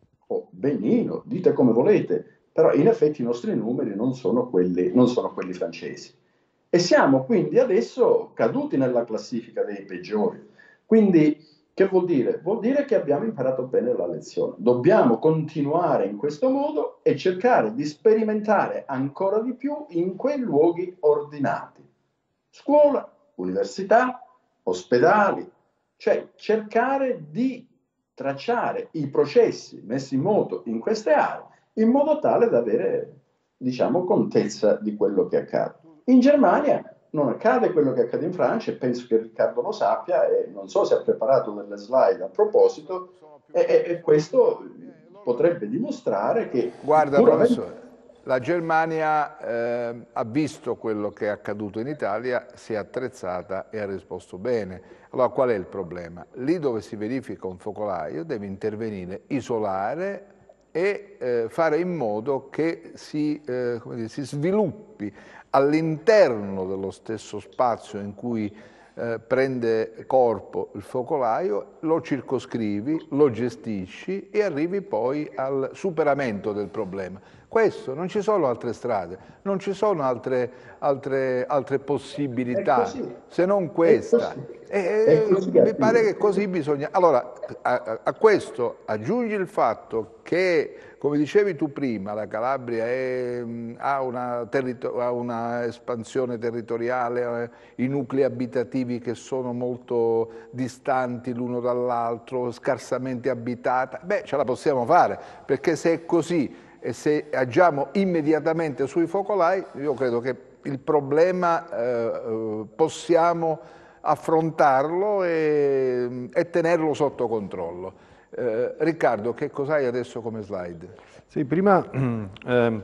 o benino, dite come volete, però in effetti i nostri numeri non sono quelli, non sono quelli francesi. E siamo quindi adesso caduti nella classifica dei peggiori. Quindi, che vuol dire? Vuol dire che abbiamo imparato bene la lezione. Dobbiamo continuare in questo modo e cercare di sperimentare ancora di più in quei luoghi ordinati. Scuola, università, ospedali, cioè cercare di tracciare i processi messi in moto in queste aree in modo tale da avere, diciamo, contezza di quello che accade. In Germania non accade quello che accade in Francia e penso che Riccardo lo sappia e non so se ha preparato delle slide a proposito e, e questo potrebbe dimostrare che... Guarda professore, la Germania eh, ha visto quello che è accaduto in Italia, si è attrezzata e ha risposto bene. Allora qual è il problema? Lì dove si verifica un focolaio deve intervenire, isolare e eh, fare in modo che si, eh, come dire, si sviluppi all'interno dello stesso spazio in cui eh, prende corpo il focolaio, lo circoscrivi, lo gestisci e arrivi poi al superamento del problema. Questo, non ci sono altre strade, non ci sono altre, altre, altre possibilità se non questa. E, mi pare che così bisogna... Allora, a, a questo aggiungi il fatto che, come dicevi tu prima, la Calabria è, ha, una ha una espansione territoriale, i nuclei abitativi che sono molto distanti l'uno dall'altro, scarsamente abitata. Beh, ce la possiamo fare, perché se è così e se agiamo immediatamente sui focolai, io credo che il problema eh, possiamo affrontarlo e, e tenerlo sotto controllo. Eh, Riccardo, che cos'hai adesso come slide? Sì, prima eh,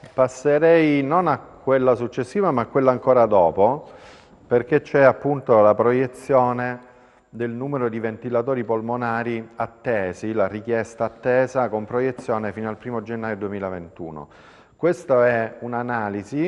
passerei non a quella successiva ma a quella ancora dopo, perché c'è appunto la proiezione del numero di ventilatori polmonari attesi, la richiesta attesa con proiezione fino al primo gennaio duemilaventuno. Questa è un'analisi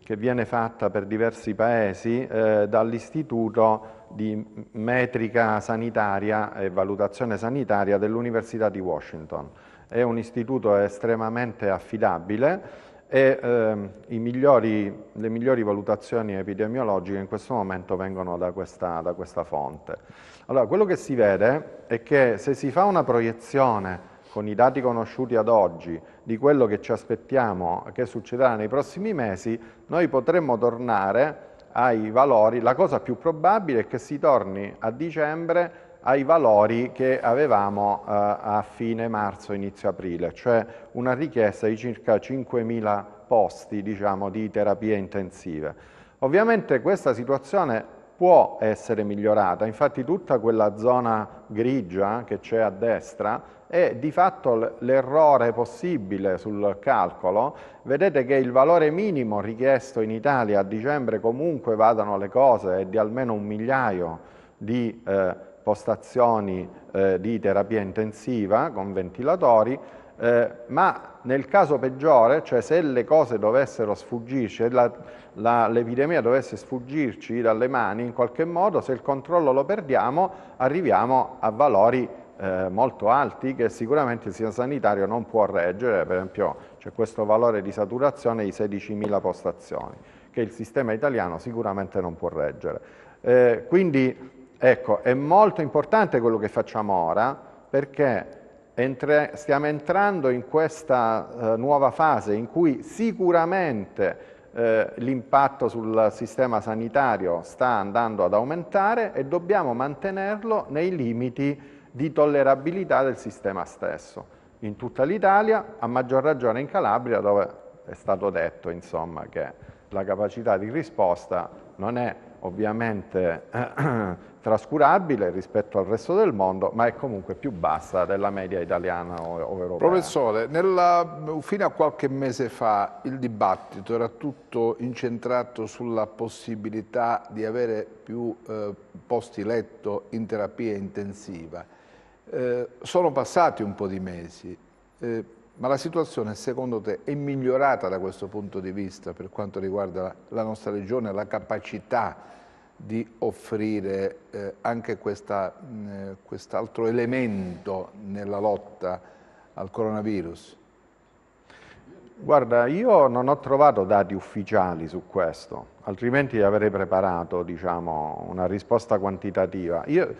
che viene fatta per diversi paesi eh, dall'Istituto di Metrica Sanitaria e Valutazione Sanitaria dell'Università di Washington. È un istituto estremamente affidabile e eh, i migliori, le migliori valutazioni epidemiologiche in questo momento vengono da questa, da questa fonte. Allora, quello che si vede è che se si fa una proiezione con i dati conosciuti ad oggi di quello che ci aspettiamo che succederà nei prossimi mesi, noi potremmo tornare ai valori, la cosa più probabile è che si torni a dicembre ai valori che avevamo eh, a fine marzo, inizio aprile, cioè una richiesta di circa cinquemila posti, diciamo, di terapie intensive. Ovviamente questa situazione può essere migliorata, infatti tutta quella zona grigia che c'è a destra è di fatto l'errore possibile sul calcolo. Vedete che il valore minimo richiesto in Italia a dicembre comunque vadano le cose è di almeno un migliaio di eh, postazioni eh, di terapia intensiva con ventilatori, eh, ma nel caso peggiore, cioè se le cose dovessero sfuggirci, l'epidemia dovesse sfuggirci dalle mani in qualche modo, se il controllo lo perdiamo, arriviamo a valori eh, molto alti che sicuramente il sistema sanitario non può reggere. Per esempio c'è questo valore di saturazione di sedicimila postazioni che il sistema italiano sicuramente non può reggere. Eh, quindi ecco, è molto importante quello che facciamo ora, perché Entre, stiamo entrando in questa eh, nuova fase in cui sicuramente eh, l'impatto sul sistema sanitario sta andando ad aumentare e dobbiamo mantenerlo nei limiti di tollerabilità del sistema stesso. In tutta l'Italia, a maggior ragione in Calabria, dove è stato detto insomma, che la capacità di risposta non è ovviamente eh, trascurabile rispetto al resto del mondo, ma è comunque più bassa della media italiana o, o europea. Professore, nella, fino a qualche mese fa il dibattito era tutto incentrato sulla possibilità di avere più eh, posti letto in terapia intensiva. Eh, sono passati un po' di mesi, eh, ma la situazione secondo te è migliorata da questo punto di vista per quanto riguarda la, la nostra regione, la capacità di offrire eh, anche questa, eh, quest'altro elemento nella lotta al coronavirus? Guarda, io non ho trovato dati ufficiali su questo, altrimenti avrei preparato, diciamo, una risposta quantitativa. Io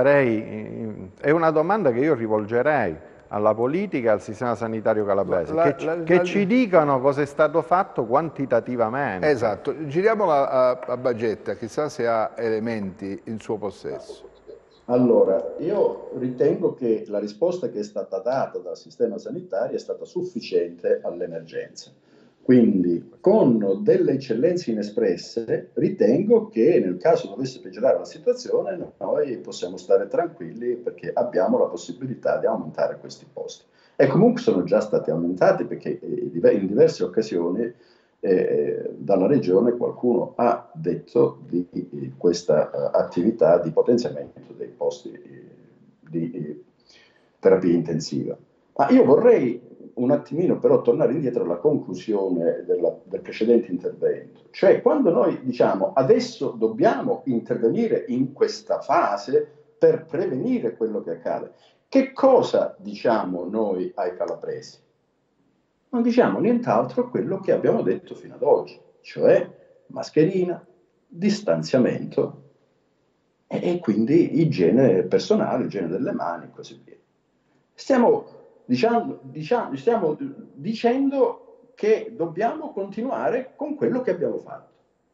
sarei, è una domanda che io rivolgerei alla politica e al sistema sanitario calabrese, la, che, la, che la, ci dicano cosa è stato fatto quantitativamente. Esatto, giriamola a, a Bagetta, chissà se ha elementi in suo possesso. Allora, io ritengo che la risposta che è stata data dal sistema sanitario è stata sufficiente all'emergenza. Quindi, con delle eccellenze inespresse, ritengo che nel caso dovesse peggiorare la situazione, noi possiamo stare tranquilli perché abbiamo la possibilità di aumentare questi posti. E comunque sono già stati aumentati perché in diverse occasioni eh, dalla Regione qualcuno ha detto di, di questa uh, attività di potenziamento dei posti eh, di eh, terapia intensiva. Ma io vorrei un attimino però tornare indietro alla conclusione della, del precedente intervento, cioè quando noi diciamo adesso dobbiamo intervenire in questa fase per prevenire quello che accade, che cosa diciamo noi ai calabresi? Non diciamo nient'altro quello che abbiamo detto fino ad oggi, cioè mascherina, distanziamento e, e quindi igiene personale, igiene delle mani e così via. Stiamo Diciamo, diciamo, stiamo dicendo che dobbiamo continuare con quello che abbiamo fatto.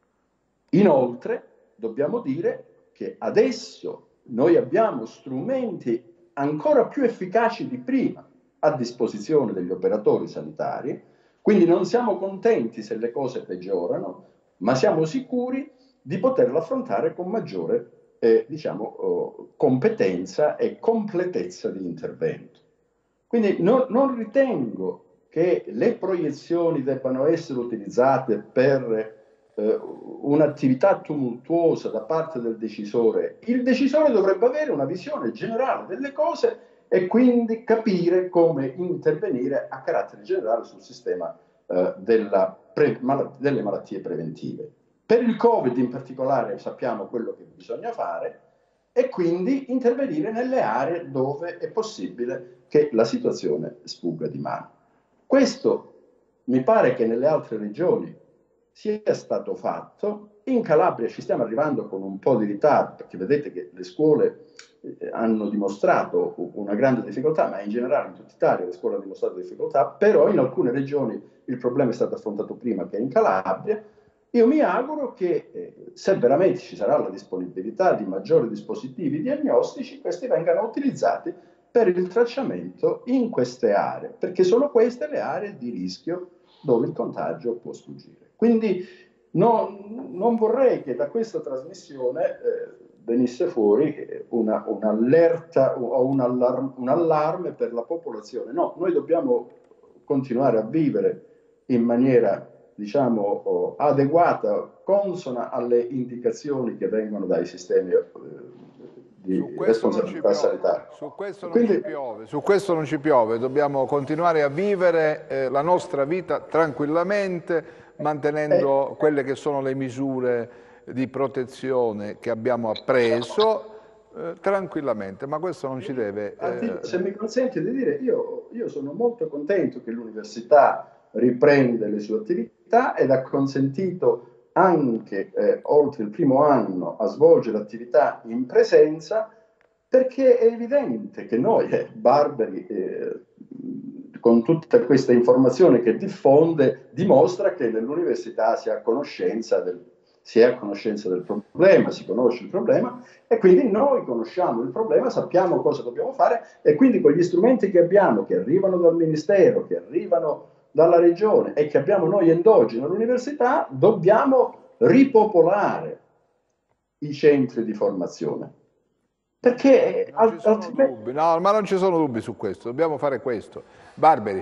Inoltre, dobbiamo dire che adesso noi abbiamo strumenti ancora più efficaci di prima a disposizione degli operatori sanitari, quindi non siamo contenti se le cose peggiorano, ma siamo sicuri di poterlo affrontare con maggiore eh, diciamo, oh, competenza e completezza di intervento. Quindi non, non ritengo che le proiezioni debbano essere utilizzate per eh, un'attività tumultuosa da parte del decisore. Il decisore dovrebbe avere una visione generale delle cose e quindi capire come intervenire a carattere generale sul sistema eh, della pre, mal, delle malattie preventive. Per il Covid in particolare sappiamo quello che bisogna fare e quindi intervenire nelle aree dove è possibile che la situazione sfugga di mano. Questo mi pare che nelle altre regioni sia stato fatto. In Calabria ci stiamo arrivando con un po' di ritardo, perché vedete che le scuole eh, hanno dimostrato una grande difficoltà, ma in generale in tutta Italia le scuole hanno dimostrato difficoltà, però in alcune regioni il problema è stato affrontato prima che in Calabria. Io mi auguro che eh, se veramente ci sarà la disponibilità di maggiori dispositivi diagnostici, questi vengano utilizzati per il tracciamento in queste aree, perché sono queste le aree di rischio dove il contagio può sfuggire. Quindi no, non vorrei che da questa trasmissione eh, venisse fuori una, un'allerta o un, allarm, un allarme per la popolazione. No, noi dobbiamo continuare a vivere in maniera, diciamo, adeguata, consona alle indicazioni che vengono dai sistemi eh, di responsabilità sanitaria. Su questo non Quindi, ci piove, su questo non ci piove, dobbiamo continuare a vivere eh, la nostra vita tranquillamente, mantenendo eh, quelle che sono le misure di protezione che abbiamo appreso eh, tranquillamente, ma questo non ci deve... Eh... Se mi consente di dire, io, io sono molto contento che l'università riprende le sue attività ed ha consentito anche eh, oltre il primo anno a svolgere attività in presenza, perché è evidente che noi, eh, barbari, eh, con tutta questa informazione che diffonde, dimostra che nell'università si ha conoscenza del, si è a conoscenza del problema, si conosce il problema e quindi noi conosciamo il problema, sappiamo cosa dobbiamo fare e quindi con gli strumenti che abbiamo, che arrivano dal Ministero, che arrivano dalla regione e che abbiamo noi endogeni all'università, dobbiamo ripopolare i centri di formazione. Perché non ci sono dubbi, no, ma non ci sono dubbi su questo, dobbiamo fare questo. Barberi.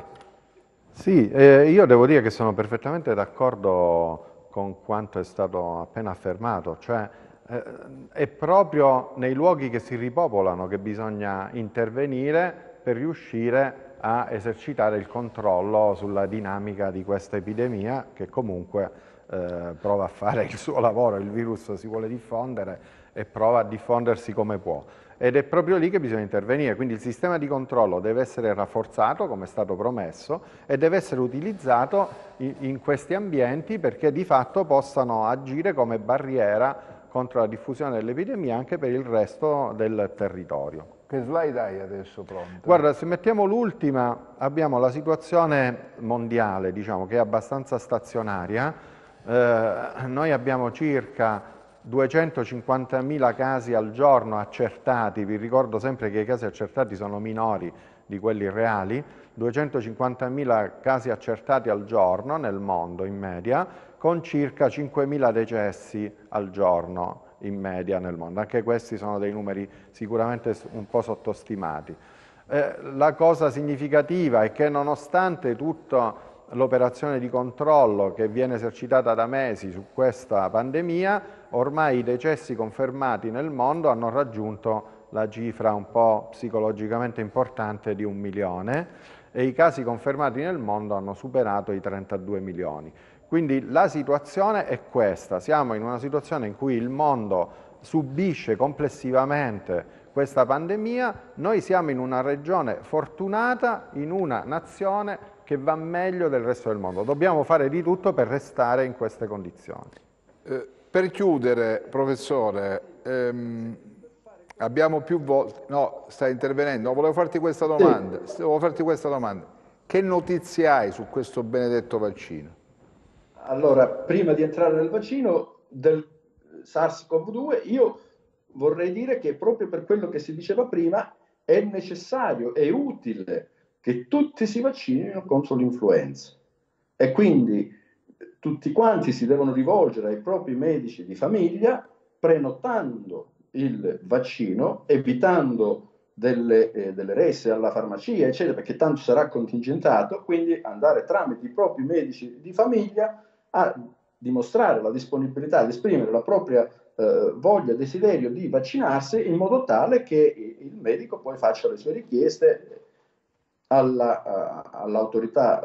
Sì, eh, io devo dire che sono perfettamente d'accordo con quanto è stato appena affermato, cioè eh, è proprio nei luoghi che si ripopolano che bisogna intervenire per riuscire a esercitare il controllo sulla dinamica di questa epidemia che comunque eh, prova a fare il suo lavoro, il virus si vuole diffondere e prova a diffondersi come può. Ed è proprio lì che bisogna intervenire, quindi il sistema di controllo deve essere rafforzato come è stato promesso e deve essere utilizzato in, in questi ambienti perché di fatto possano agire come barriera contro la diffusione dell'epidemia anche per il resto del territorio. Che slide hai adesso pronta? Guarda, se mettiamo l'ultima abbiamo la situazione mondiale, diciamo, che è abbastanza stazionaria. Eh, noi abbiamo circa duecentocinquantamila casi al giorno accertati, vi ricordo sempre che i casi accertati sono minori di quelli reali, duecentocinquantamila casi accertati al giorno nel mondo in media, con circa cinquemila decessi al giorno in media nel mondo. Anche questi sono dei numeri sicuramente un po' sottostimati. Eh, la cosa significativa è che nonostante tutta l'operazione di controllo che viene esercitata da mesi su questa pandemia, ormai i decessi confermati nel mondo hanno raggiunto la cifra un po' psicologicamente importante di un milione e i casi confermati nel mondo hanno superato i trentadue milioni. Quindi la situazione è questa, siamo in una situazione in cui il mondo subisce complessivamente questa pandemia, noi siamo in una regione fortunata, in una nazione che va meglio del resto del mondo. Dobbiamo fare di tutto per restare in queste condizioni. Eh, per chiudere, professore, ehm, abbiamo più volte... No, stai intervenendo. No, volevo farti questa domanda. Sì. Volevo farti questa domanda. Che notizie hai su questo benedetto vaccino? Allora, prima di entrare nel vaccino del SARS-CoV due, io vorrei dire che proprio per quello che si diceva prima è necessario, è utile che tutti si vaccinino contro l'influenza e quindi tutti quanti si devono rivolgere ai propri medici di famiglia prenotando il vaccino, evitando delle, eh, delle resse alla farmacia, eccetera, perché tanto sarà contingentato, quindi andare tramite i propri medici di famiglia a dimostrare la disponibilità, ad esprimere la propria eh, voglia, desiderio di vaccinarsi in modo tale che il medico poi faccia le sue richieste alla, uh, all'autorità uh,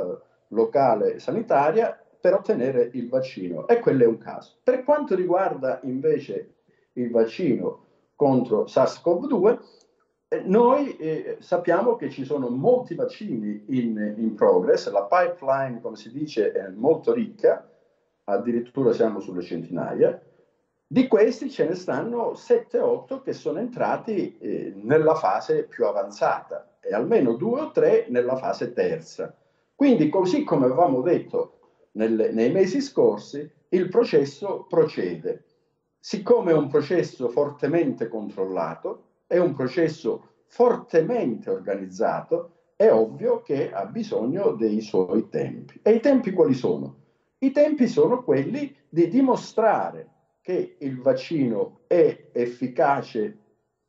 locale sanitaria per ottenere il vaccino, e quello è un caso. Per quanto riguarda invece il vaccino contro SARS-CoV due, eh, noi eh, sappiamo che ci sono molti vaccini in, in progress, la pipeline, come si dice, è molto ricca, addirittura siamo sulle centinaia. Di questi ce ne stanno sette otto che sono entrati eh, nella fase più avanzata e almeno due o tre nella fase terza. Quindi, così come avevamo detto nel, nei mesi scorsi, il processo procede. Siccome è un processo fortemente controllato, è un processo fortemente organizzato, è ovvio che ha bisogno dei suoi tempi. E i tempi quali sono? I tempi sono quelli di dimostrare che il vaccino è efficace,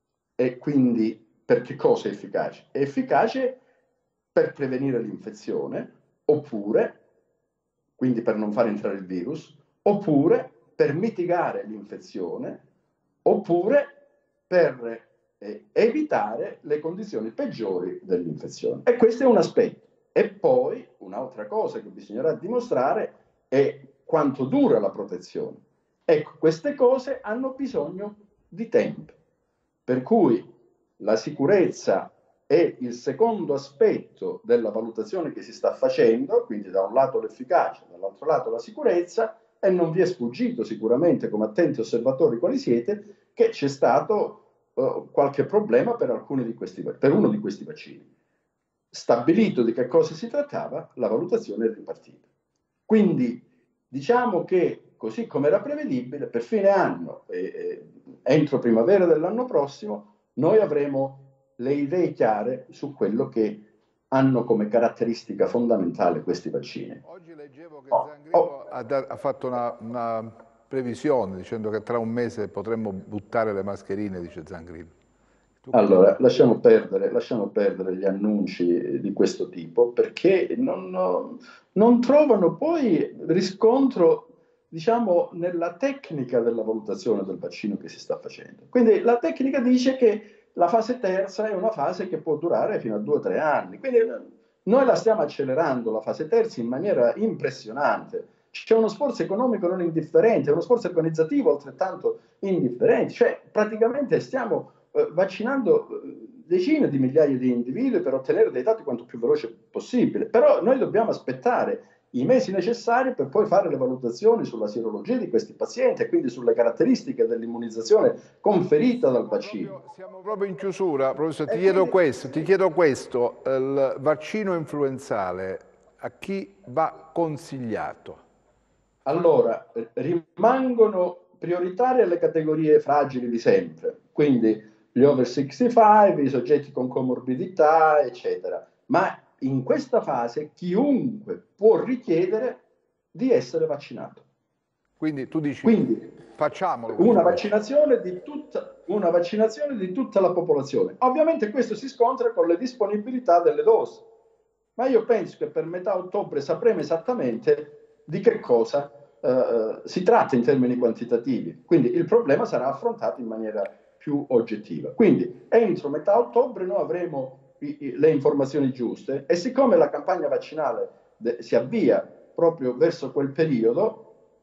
e quindi per che cosa è efficace? È efficace per prevenire l'infezione, oppure, quindi per non far entrare il virus, oppure per mitigare l'infezione, oppure per eh, evitare le condizioni peggiori dell'infezione. E questo è un aspetto. E poi un'altra cosa che bisognerà dimostrare è quanto dura la protezione. Ecco, queste cose hanno bisogno di tempo, per cui la sicurezza è il secondo aspetto della valutazione che si sta facendo, quindi da un lato l'efficacia, dall'altro lato la sicurezza, e non vi è sfuggito sicuramente, come attenti osservatori quali siete, che c'è stato uh, qualche problema per, alcuni di questi, per uno di questi vaccini. Stabilito di che cosa si trattava, la valutazione è ripartita. Quindi diciamo che, così come era prevedibile, per fine anno e eh, entro primavera dell'anno prossimo noi avremo le idee chiare su quello che hanno come caratteristica fondamentale questi vaccini. Oggi leggevo che Zangrillo oh, oh. Ha, ha fatto una, una previsione dicendo che tra un mese potremmo buttare le mascherine, dice Zangrillo. Tu allora, lasciamo perdere, lasciamo perdere gli annunci di questo tipo, perché non, non trovano poi riscontro, diciamo, nella tecnica della valutazione del vaccino che si sta facendo. Quindi la tecnica dice che la fase terza è una fase che può durare fino a due o tre anni. Quindi noi la stiamo accelerando, la fase terza, in maniera impressionante. C'è uno sforzo economico non indifferente, uno sforzo organizzativo altrettanto indifferente. Cioè, praticamente stiamo eh, vaccinando decine di migliaia di individui per ottenere dei dati quanto più veloce possibile. Però noi dobbiamo aspettare i mesi necessari per poi fare le valutazioni sulla sierologia di questi pazienti e quindi sulle caratteristiche dell'immunizzazione conferita dal vaccino. Proprio, siamo proprio in chiusura, professore, ti chiedo questo, ti chiedo questo, il vaccino influenzale a chi va consigliato? Allora, rimangono prioritarie le categorie fragili di sempre, quindi gli over sessantacinque, i soggetti con comorbidità, eccetera. Ma in questa fase chiunque può richiedere di essere vaccinato. Quindi tu dici, Quindi, facciamolo. Una vaccinazione, di tutta, una vaccinazione di tutta la popolazione. Ovviamente questo si scontra con le disponibilità delle dosi, ma io penso che per metà ottobre sapremo esattamente di che cosa eh, si tratta in termini quantitativi. Quindi il problema sarà affrontato in maniera più oggettiva. Quindi entro metà ottobre noi avremo le informazioni giuste, e siccome la campagna vaccinale si avvia proprio verso quel periodo,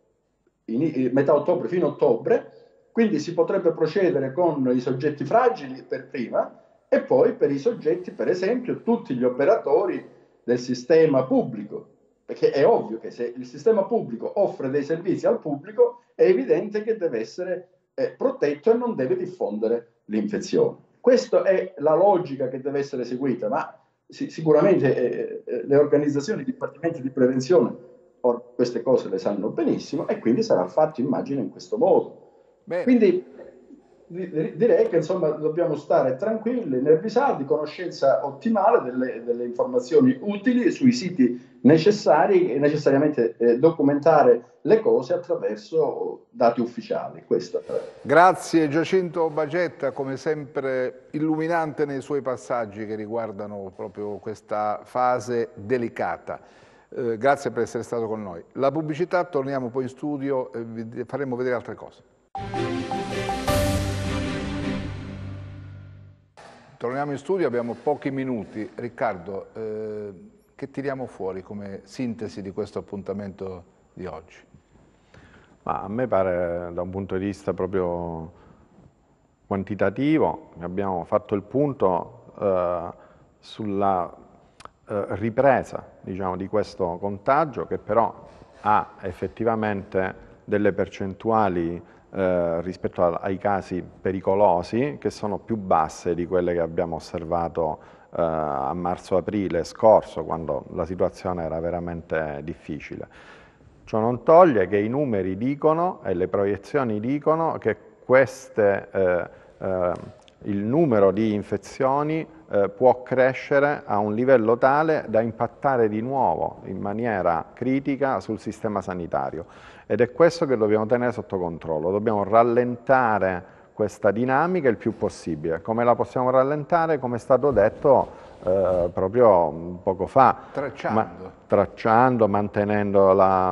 in metà ottobre fino a ottobre, quindi si potrebbe procedere con i soggetti fragili per prima, e poi per i soggetti, per esempio, tutti gli operatori del sistema pubblico, perché è ovvio che se il sistema pubblico offre dei servizi al pubblico è evidente che deve essere eh, protetto e non deve diffondere l'infezione. Questa è la logica che deve essere seguita, ma sì, sicuramente eh, le organizzazioni, i dipartimenti di prevenzione or, queste cose le sanno benissimo, e quindi sarà fatto, immagino, in questo modo. Bene. Quindi direi che insomma dobbiamo stare tranquilli, nervi saldi, conoscenza ottimale delle, delle informazioni utili sui siti necessari e necessariamente eh, documentare le cose attraverso dati ufficiali. Questo. Grazie Giacinto Bagetta, come sempre illuminante nei suoi passaggi che riguardano proprio questa fase delicata. Eh, grazie per essere stato con noi. La pubblicità, torniamo poi in studio e vi faremo vedere altre cose. Torniamo in studio, abbiamo pochi minuti. Riccardo, eh, che tiriamo fuori come sintesi di questo appuntamento di oggi? Ma a me pare, da un punto di vista proprio quantitativo, abbiamo fatto il punto eh, sulla eh, ripresa, diciamo, di questo contagio, che però ha effettivamente delle percentuali eh, rispetto a, ai casi pericolosi che sono più basse di quelle che abbiamo osservato eh, a marzo-aprile scorso, quando la situazione era veramente difficile. Ciò non toglie che i numeri dicono e le proiezioni dicono che queste, eh, eh, il numero di infezioni eh, può crescere a un livello tale da impattare di nuovo in maniera critica sul sistema sanitario. Ed è questo che dobbiamo tenere sotto controllo, dobbiamo rallentare questa dinamica il più possibile. Come la possiamo rallentare? Come è stato detto eh, proprio poco fa. Tracciando. Ma, tracciando, mantenendo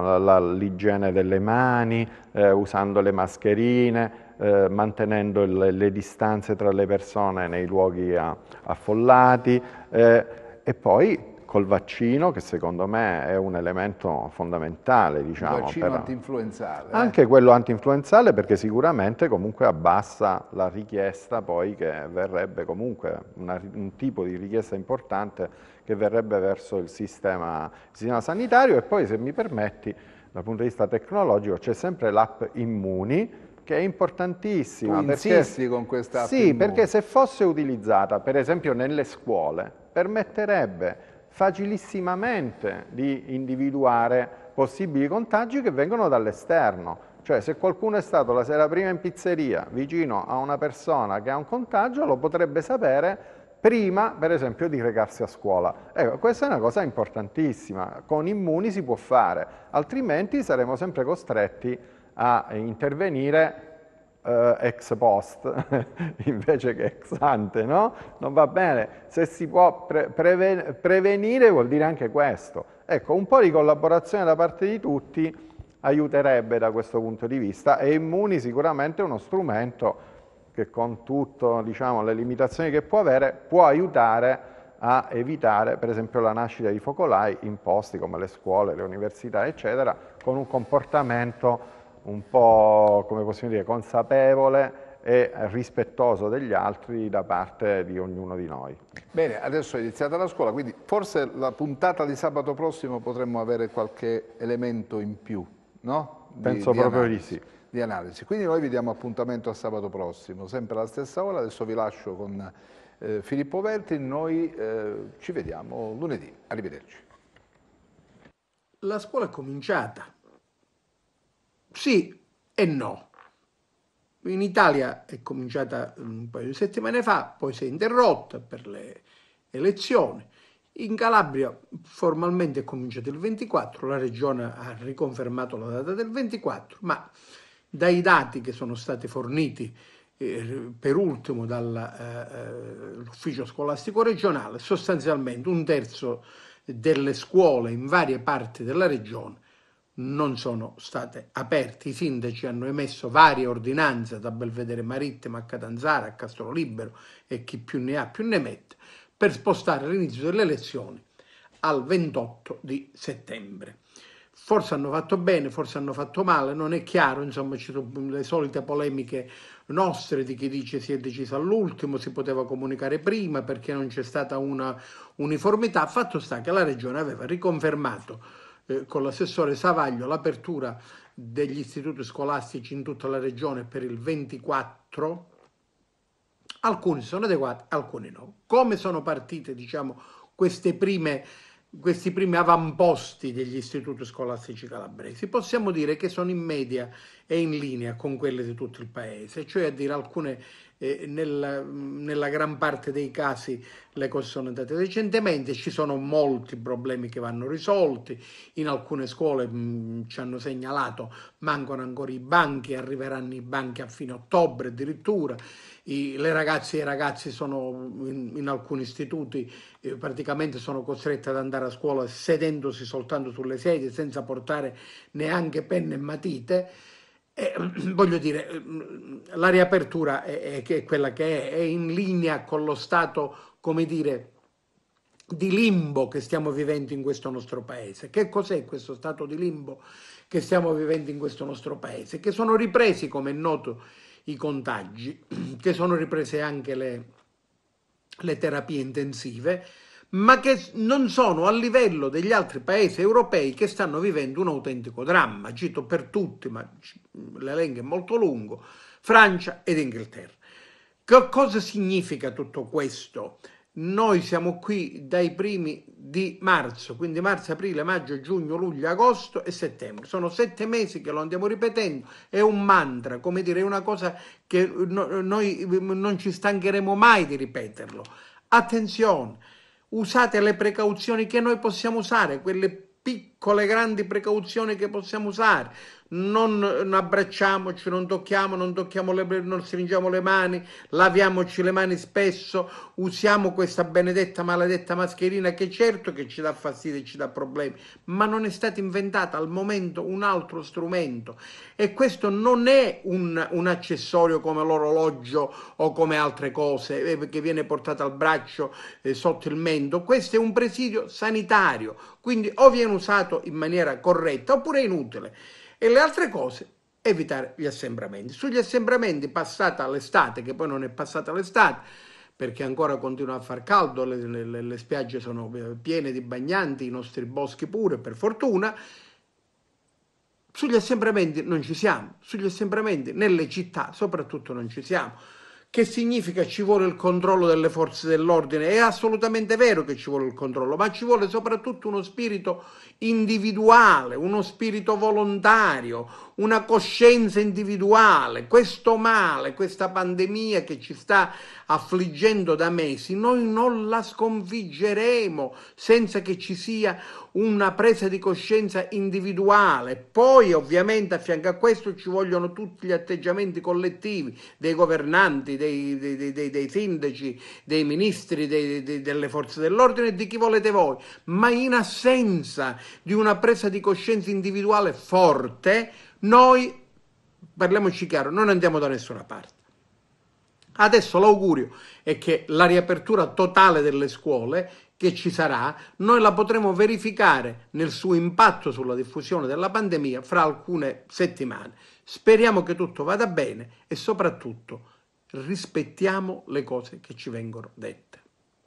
l'igiene delle mani, eh, usando le mascherine, eh, mantenendo le, le distanze tra le persone nei luoghi a, affollati eh, e poi col vaccino, che secondo me è un elemento fondamentale. Diciamo, il vaccino per... antinfluenzale. Eh? Anche quello antinfluenzale, perché sicuramente comunque abbassa la richiesta poi che verrebbe comunque, una, un tipo di richiesta importante che verrebbe verso il sistema, il sistema sanitario. E poi, se mi permetti, dal punto di vista tecnologico c'è sempre l'app Immuni, che è importantissima. Tu insisti perché, con questa app Sì, Immuni. Perché se fosse utilizzata, per esempio nelle scuole, permetterebbe facilissimamente di individuare possibili contagi che vengono dall'esterno. Cioè, se qualcuno è stato la sera prima in pizzeria vicino a una persona che ha un contagio, lo potrebbe sapere prima, per esempio, di recarsi a scuola. Ecco, questa è una cosa importantissima. Con Immuni si può fare, altrimenti saremo sempre costretti a intervenire Uh, ex post invece che ex ante, no? Non va bene. Se si può pre preven prevenire vuol dire anche questo. Ecco, un po' di collaborazione da parte di tutti aiuterebbe da questo punto di vista, e Immuni sicuramente è uno strumento che, con tutte, diciamo, le limitazioni che può avere, può aiutare a evitare per esempio la nascita di focolai in posti come le scuole, le università eccetera, con un comportamento un po', come possiamo dire, consapevole e rispettoso degli altri da parte di ognuno di noi. Bene, adesso è iniziata la scuola, quindi forse la puntata di sabato prossimo potremmo avere qualche elemento in più, no? Di, Penso di proprio analisi, di sì. Di analisi. Quindi noi vi diamo appuntamento a sabato prossimo, sempre alla stessa ora. Adesso vi lascio con eh, Filippo Velti, noi eh, ci vediamo lunedì. Arrivederci. La scuola è cominciata. Sì e no. In Italia è cominciata un paio di settimane fa, poi si è interrotta per le elezioni. In Calabria formalmente è cominciato il ventiquattro, la regione ha riconfermato la data del ventiquattro, ma dai dati che sono stati forniti eh, per ultimo dall'ufficio eh, scolastico regionale, sostanzialmente un terzo delle scuole in varie parti della regione non sono state aperte. I sindaci hanno emesso varie ordinanze da Belvedere Marittimo a Catanzaro, a Castrolibero e chi più ne ha più ne mette, per spostare l'inizio delle elezioni al ventotto di settembre. Forse hanno fatto bene, forse hanno fatto male, non è chiaro, insomma ci sono le solite polemiche nostre di chi dice si è deciso all'ultimo, si poteva comunicare prima perché non c'è stata una uniformità. Fatto sta che la regione aveva riconfermato Eh, con l'assessore Savaglio l'apertura degli istituti scolastici in tutta la regione per il ventiquattro. Alcuni sono adeguati, alcuni no. Come sono partite, diciamo, queste prime, questi primi avamposti degli istituti scolastici calabresi? Possiamo dire che sono in media e in linea con quelle di tutto il paese, cioè a dire alcune eh, nella, nella gran parte dei casi le cose sono andate decentemente, ci sono molti problemi che vanno risolti, in alcune scuole mh, ci hanno segnalato mancano ancora i banchi, arriveranno i banchi a fine ottobre addirittura, I, le ragazze e i ragazzi sono in, in alcuni istituti eh, praticamente sono costretti ad andare a scuola sedendosi soltanto sulle sedie senza portare neanche penne e matite. Eh, voglio dire, la riapertura è, è, è quella che è, è in linea con lo stato, come dire, di limbo che stiamo vivendo in questo nostro paese. Che cos'è questo stato di limbo che stiamo vivendo in questo nostro paese? Che sono ripresi, come è noto, i contagi, che sono riprese anche le, le terapie intensive, ma che non sono a livello degli altri paesi europei che stanno vivendo un autentico dramma. Cito per tutti, ma l'elenco è molto lungo: Francia ed Inghilterra. Che cosa significa tutto questo? Noi siamo qui dai primi di marzo, quindi marzo, aprile, maggio, giugno, luglio, agosto e settembre. Sono sette mesi che lo andiamo ripetendo, è un mantra, come dire, è una cosa che no, noi non ci stancheremo mai di ripeterlo. Attenzione, usate le precauzioni che noi possiamo usare, quelle piccole, grandi precauzioni che possiamo usare. Non, non abbracciamoci, non tocchiamo, non tocchiamo le, non stringiamo le mani, laviamoci le mani spesso, usiamo questa benedetta maledetta mascherina che certo che ci dà fastidio e ci dà problemi, ma non è stata inventata al momento un altro strumento, e questo non è un, un accessorio come l'orologio o come altre cose eh, che viene portato al braccio eh, sotto il mento. Questo è un presidio sanitario, quindi o viene usato in maniera corretta oppure è inutile. E le altre cose, evitare gli assembramenti. Sugli assembramenti, passata l'estate, che poi non è passata l'estate, perché ancora continua a far caldo, le, le, le spiagge sono piene di bagnanti, i nostri boschi pure, per fortuna. Sugli assembramenti non ci siamo, sugli assembramenti nelle città soprattutto non ci siamo. Che significa ci vuole il controllo delle forze dell'ordine? È assolutamente vero che ci vuole il controllo, ma ci vuole soprattutto uno spirito individuale, uno spirito volontario, una coscienza individuale. Questo male, questa pandemia che ci sta affliggendo da mesi, noi non la sconfiggeremo senza che ci sia una presa di coscienza individuale. Poi ovviamente a fianco a questo ci vogliono tutti gli atteggiamenti collettivi dei governanti, dei, dei, dei, dei sindaci, dei ministri, dei, dei, delle forze dell'ordine e di chi volete voi, ma in assenza di una presa di coscienza individuale forte, noi, parliamoci chiaro, non andiamo da nessuna parte. Adesso l'augurio è che la riapertura totale delle scuole che ci sarà, noi la potremo verificare nel suo impatto sulla diffusione della pandemia fra alcune settimane. Speriamo che tutto vada bene e soprattutto rispettiamo le cose che ci vengono dette.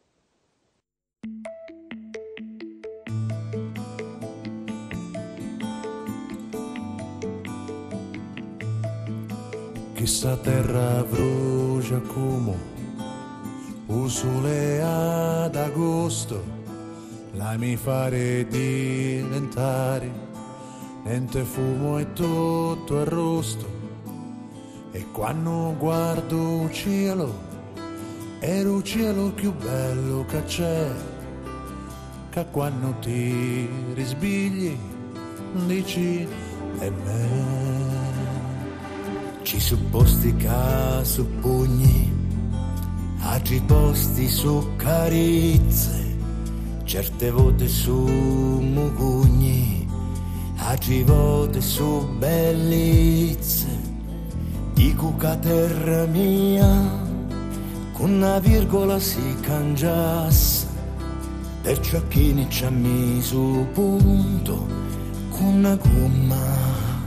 Questa terra brucia come un sole ad agosto, la mi fare diventare niente fumo e tutto arrosto. E quando guardo il cielo, è il cielo più bello che c'è, che quando ti risbigli dici è me. Ci su posti che su pugni, altri posti su carezze, certe volte su mugugni, altri volte su bellezze. Dico che terra mia con una virgola si cangiasse, perciò chi ne ci ha messo punto con una gomma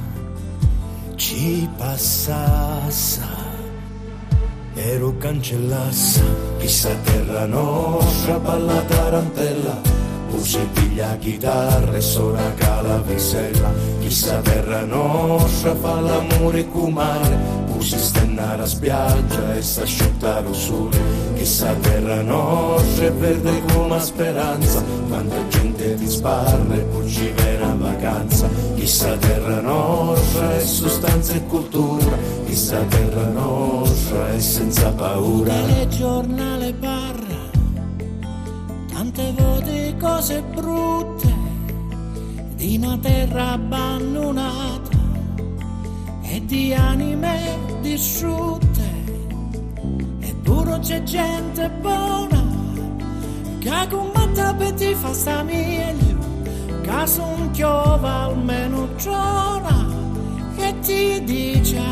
ci passassa, ero cancellassa. Chissà terra nostra balla tarantella, o si piglia chitarra e suona calavissella. Chissà terra nostra fa l'amore con mare, o si stenna alla spiaggia e si asciutta lo sole. Chissà terra nostra è verde come speranza, quanta gente ti sparla e poi ci viene a vacanza. Chissà terra nostra è sostanza e cultura, chissà terra nostra è senza paura. Telegiornale parla tante volte cose brutte di una terra abbandonata e di anime distrutte, eppure c'è gente buona che combatte per ti fa sta meglio, che son chiova almeno giorna e ti dice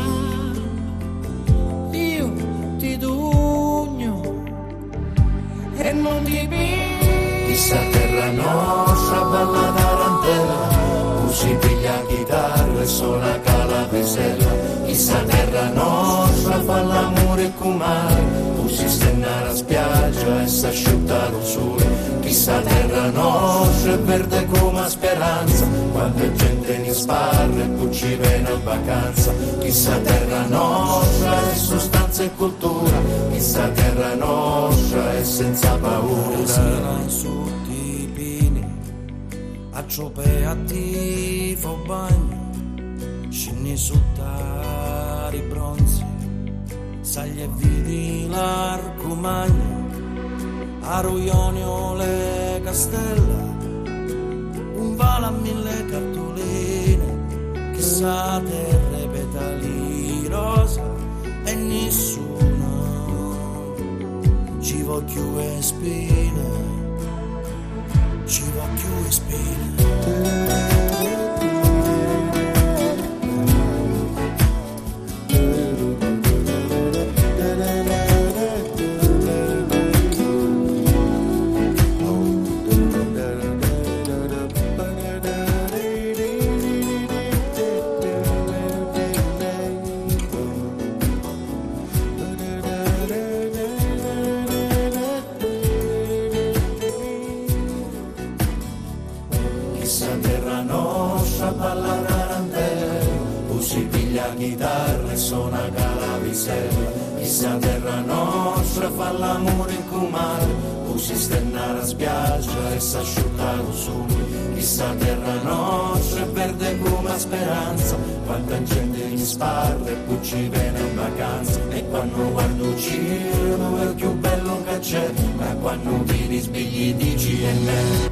io ti dugno e non ti pigli chissà terra nostra, balla tarantella, si piglia chitarra e suona calabrisella, chissà terra nostra, fa l'amore con mare, si stenna alla spiaggia e s'asciutta lo sole, chissà terra nostra è verde come speranza, quanta gente ne sparra e poi ci viene a vacanza, chissà terra nostra è sostanza e cultura, chissà terra nostra è senza paura. Sera sotto i pini, a ciopè a tifo bagno, scendi sotto i bronzi, sagli e vidi l'arco magno, a Ruionio le castella, un vale a mille cartoline, chissà terre petali rosa e nessuno ci voglio e spine, ci voglio e spine. Chitarra e suona calabrisella, chissà terra nostra fa l'amore con mare, poi si stenna alla spiaggia e s'asciutta lo sole, chissà terra nostra è verde come speranza, quanta gente mi sparra e poi ci viene in vacanza, e quando guardo il cielo è il più bello che c'è, ma quando ti risvegli dici è me.